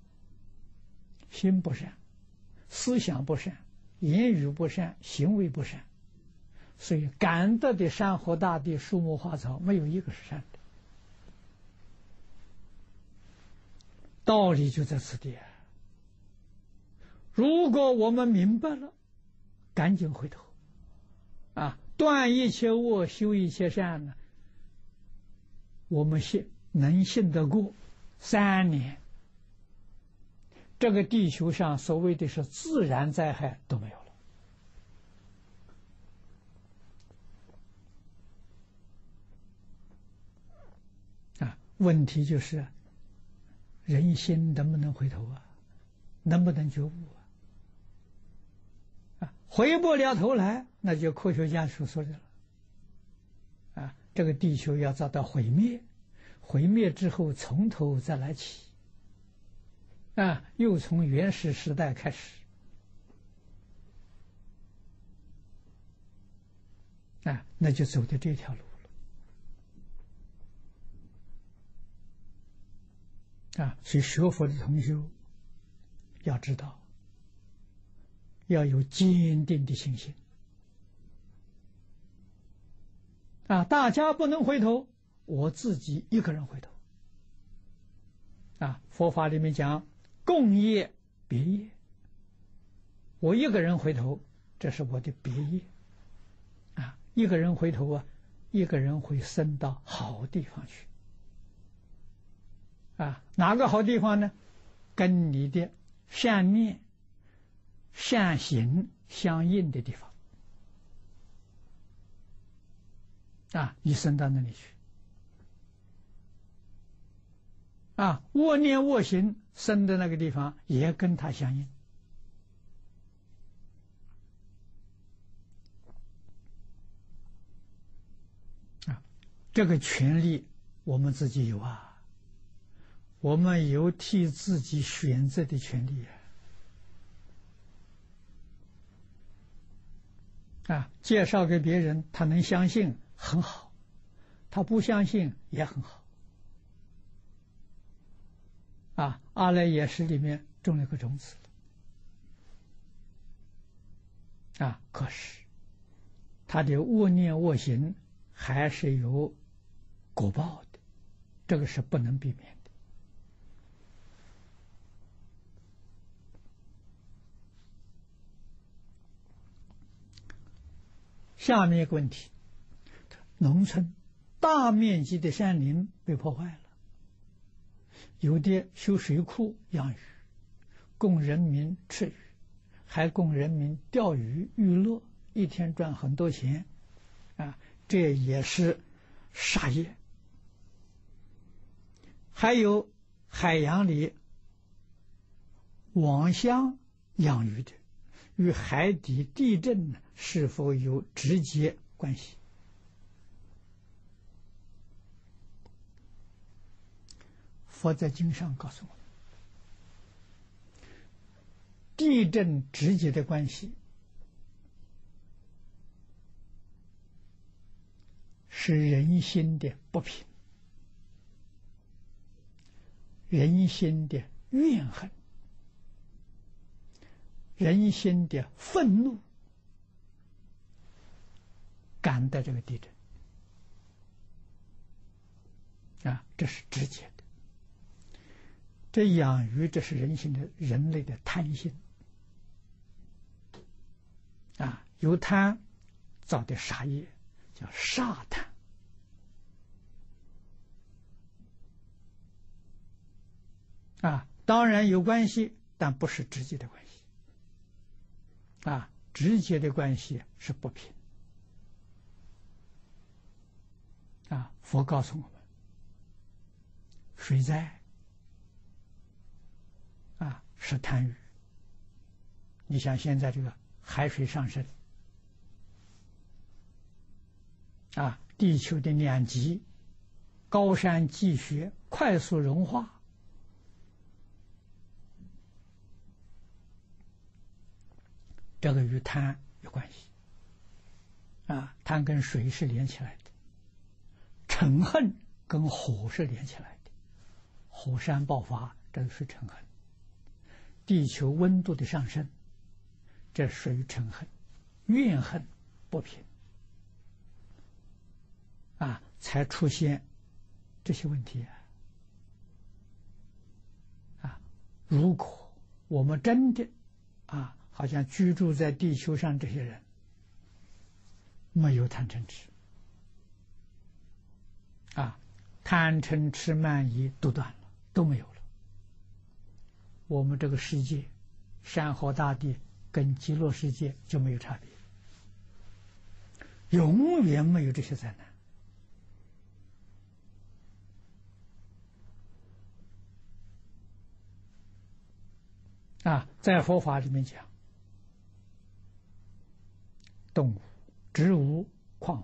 心不善，思想不善，言语不善，行为不善。所以感得的山河大地、树木花草，没有一个是善的。道理就在此地啊！如果我们明白了，赶紧回头，啊，断一切恶，修一切善呢，我们信能信得过三年，这个地球上所谓的是自然灾害都没有了。问题就是人心能不能回头啊？能不能觉悟啊？啊，回不了头来，那就科学家所说的了。啊，这个地球要遭到毁灭，毁灭之后从头再来起，啊，又从原始时代开始，啊，那就走的这条路。 啊，所以学佛的同修要知道，要有坚定的信心啊！大家不能回头，我自己一个人回头啊！佛法里面讲共业别业，我一个人回头，这是我的别业啊！一个人回头啊，一个人会升到好地方去啊！哪个好地方呢？跟你的善念、善行相应的地方啊，你升到那里去啊！恶念恶行升的那个地方也跟它相应啊！这个权利我们自己有啊。我们有替自己选择的权利啊！啊，介绍给别人，他能相信很好，他不相信也很好。啊，阿赖耶识里面种了个种子啊，可是他的恶念恶行还是有果报的，这个是不能避免的。下面一个问题，农村大面积的山林被破坏了，有的修水库养鱼，供人民吃鱼，还供人民钓鱼娱乐，一天赚很多钱啊，这也是杀业。还有海洋里网箱养鱼的，与海底地震是否有直接关系？佛在经上告诉我们，地震直接的关系是人心的不平，人心的怨恨，人心的愤怒，感的这个地震啊，这是直接的。这养鱼，这是人性的人类的贪心啊，由贪造的杀业，叫杀贪啊，当然有关系，但不是直接的关系啊，直接的关系是不平啊。佛告诉我们，水灾啊是贪欲。你想现在这个海水上升啊，地球的两极，高山积雪快速融化，这个与贪有关系啊，贪跟水是连起来的，嗔恨跟火是连起来的，火山爆发，这是嗔恨；地球温度的上升，这属于嗔恨，怨恨不平啊，才出现这些问题啊！啊，如果我们真的啊，好像居住在地球上这些人没有贪嗔痴啊，贪嗔痴慢疑都断了，都没有了，我们这个世界山河大地跟极乐世界就没有差别，永远没有这些灾难啊！在佛法里面讲，动物、植物、矿物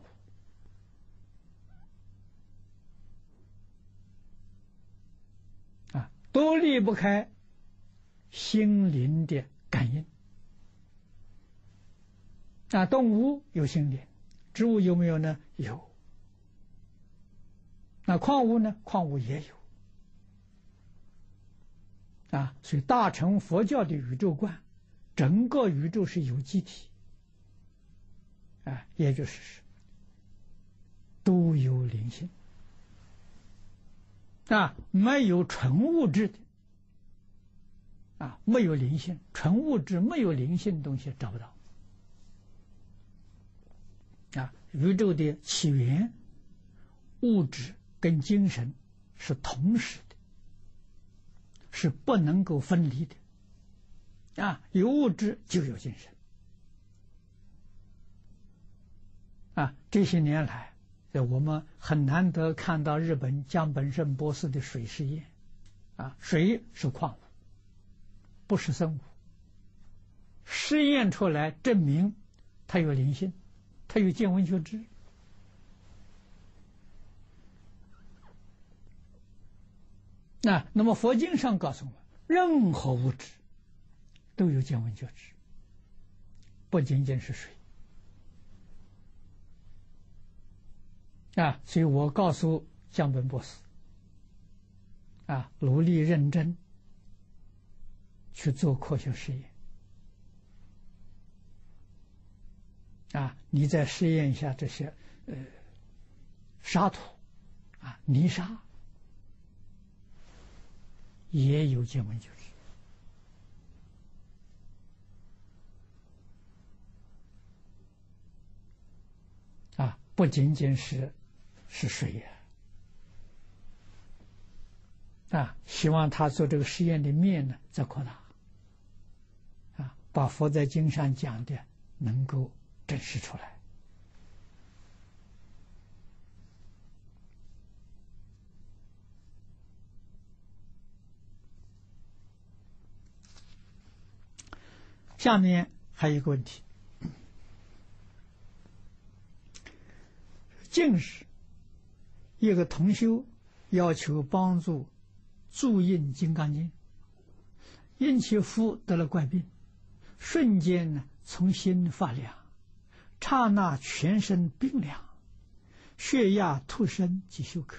啊，都离不开心灵的感应啊。动物有心灵，植物有没有呢？有。那矿物呢？矿物也有啊，所以大乘佛教的宇宙观，整个宇宙是有机体，啊，也就是都有灵性，啊，没有纯物质的，啊，没有灵性，纯物质没有灵性的东西找不到，啊，宇宙的起源，物质跟精神是同时的，是不能够分离的，啊，有物质就有精神，啊，这些年来，我们很难得看到日本江本胜博士的水试验，啊，水是矿物，不是生物，试验出来证明它有灵性，它有见闻觉知。那那么佛经上告诉我们，任何物质都有见闻觉知，不仅仅是水。啊，所以我告诉江本博士，啊，努力认真去做科学实验。啊，你再试验一下这些呃沙土，啊，泥沙也有见闻觉知。啊，不仅仅是是水呀。啊，希望他做这个实验的面呢再扩大，啊，把佛在经上讲的能够证实出来。下面还有一个问题，近日一个同修要求帮助注印《金刚经》，因其夫得了怪病，瞬间呢从心发凉，刹那全身冰凉，血压突升及休克。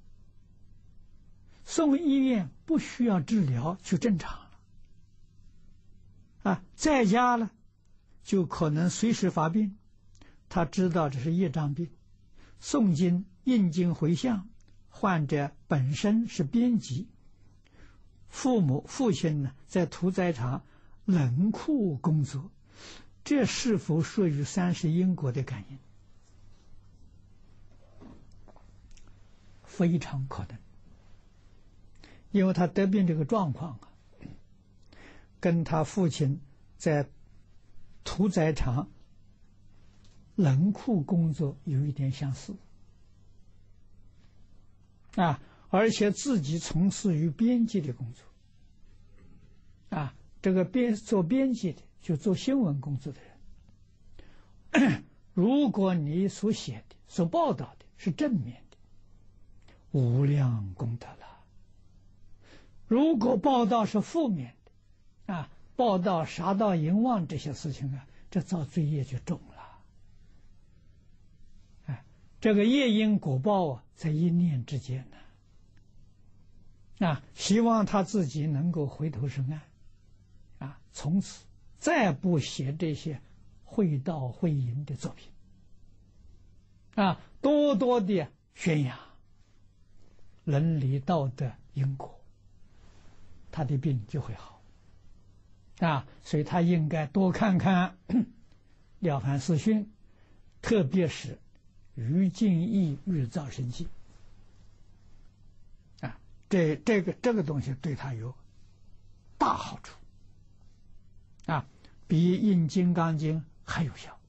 送医院不需要治疗就正常了，啊，在家呢就可能随时发病。他知道这是业障病，诵经印经回向，患者本身是编辑，父母父亲呢在屠宰场冷库工作，这是否属于三世因果的感应？非常可能，因为他得病这个状况啊，跟他父亲在屠宰场冷库工作有一点相似啊，而且自己从事于编辑的工作啊，这个编做编辑的就做新闻工作的人，如果你所写的所报道的是正面的，无量功德了。如果报道是负面的啊，报道杀盗淫妄这些事情啊，这造罪业就重了。哎，这个业因果报啊，在一念之间呢。啊，希望他自己能够回头是岸，啊，从此再不写这些会道会淫的作品，啊，多多的宣扬伦理道德因果，他的病就会好。啊，所以他应该多看看《了凡四训》，特别是《于净义日造生记》。啊，这这个这个东西对他有大好处。啊，比印《金刚经》还有效。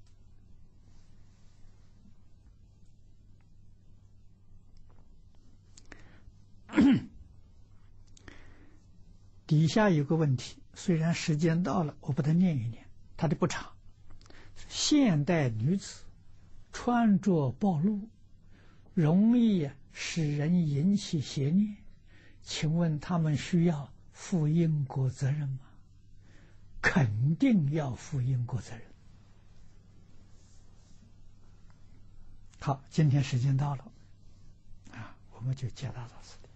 底下有个问题，虽然时间到了，我把它念一念，它的不长。现代女子穿着暴露，容易使人引起邪念，请问他们需要负因果责任吗？肯定要负因果责任。好，今天时间到了，啊，我们就解答到此。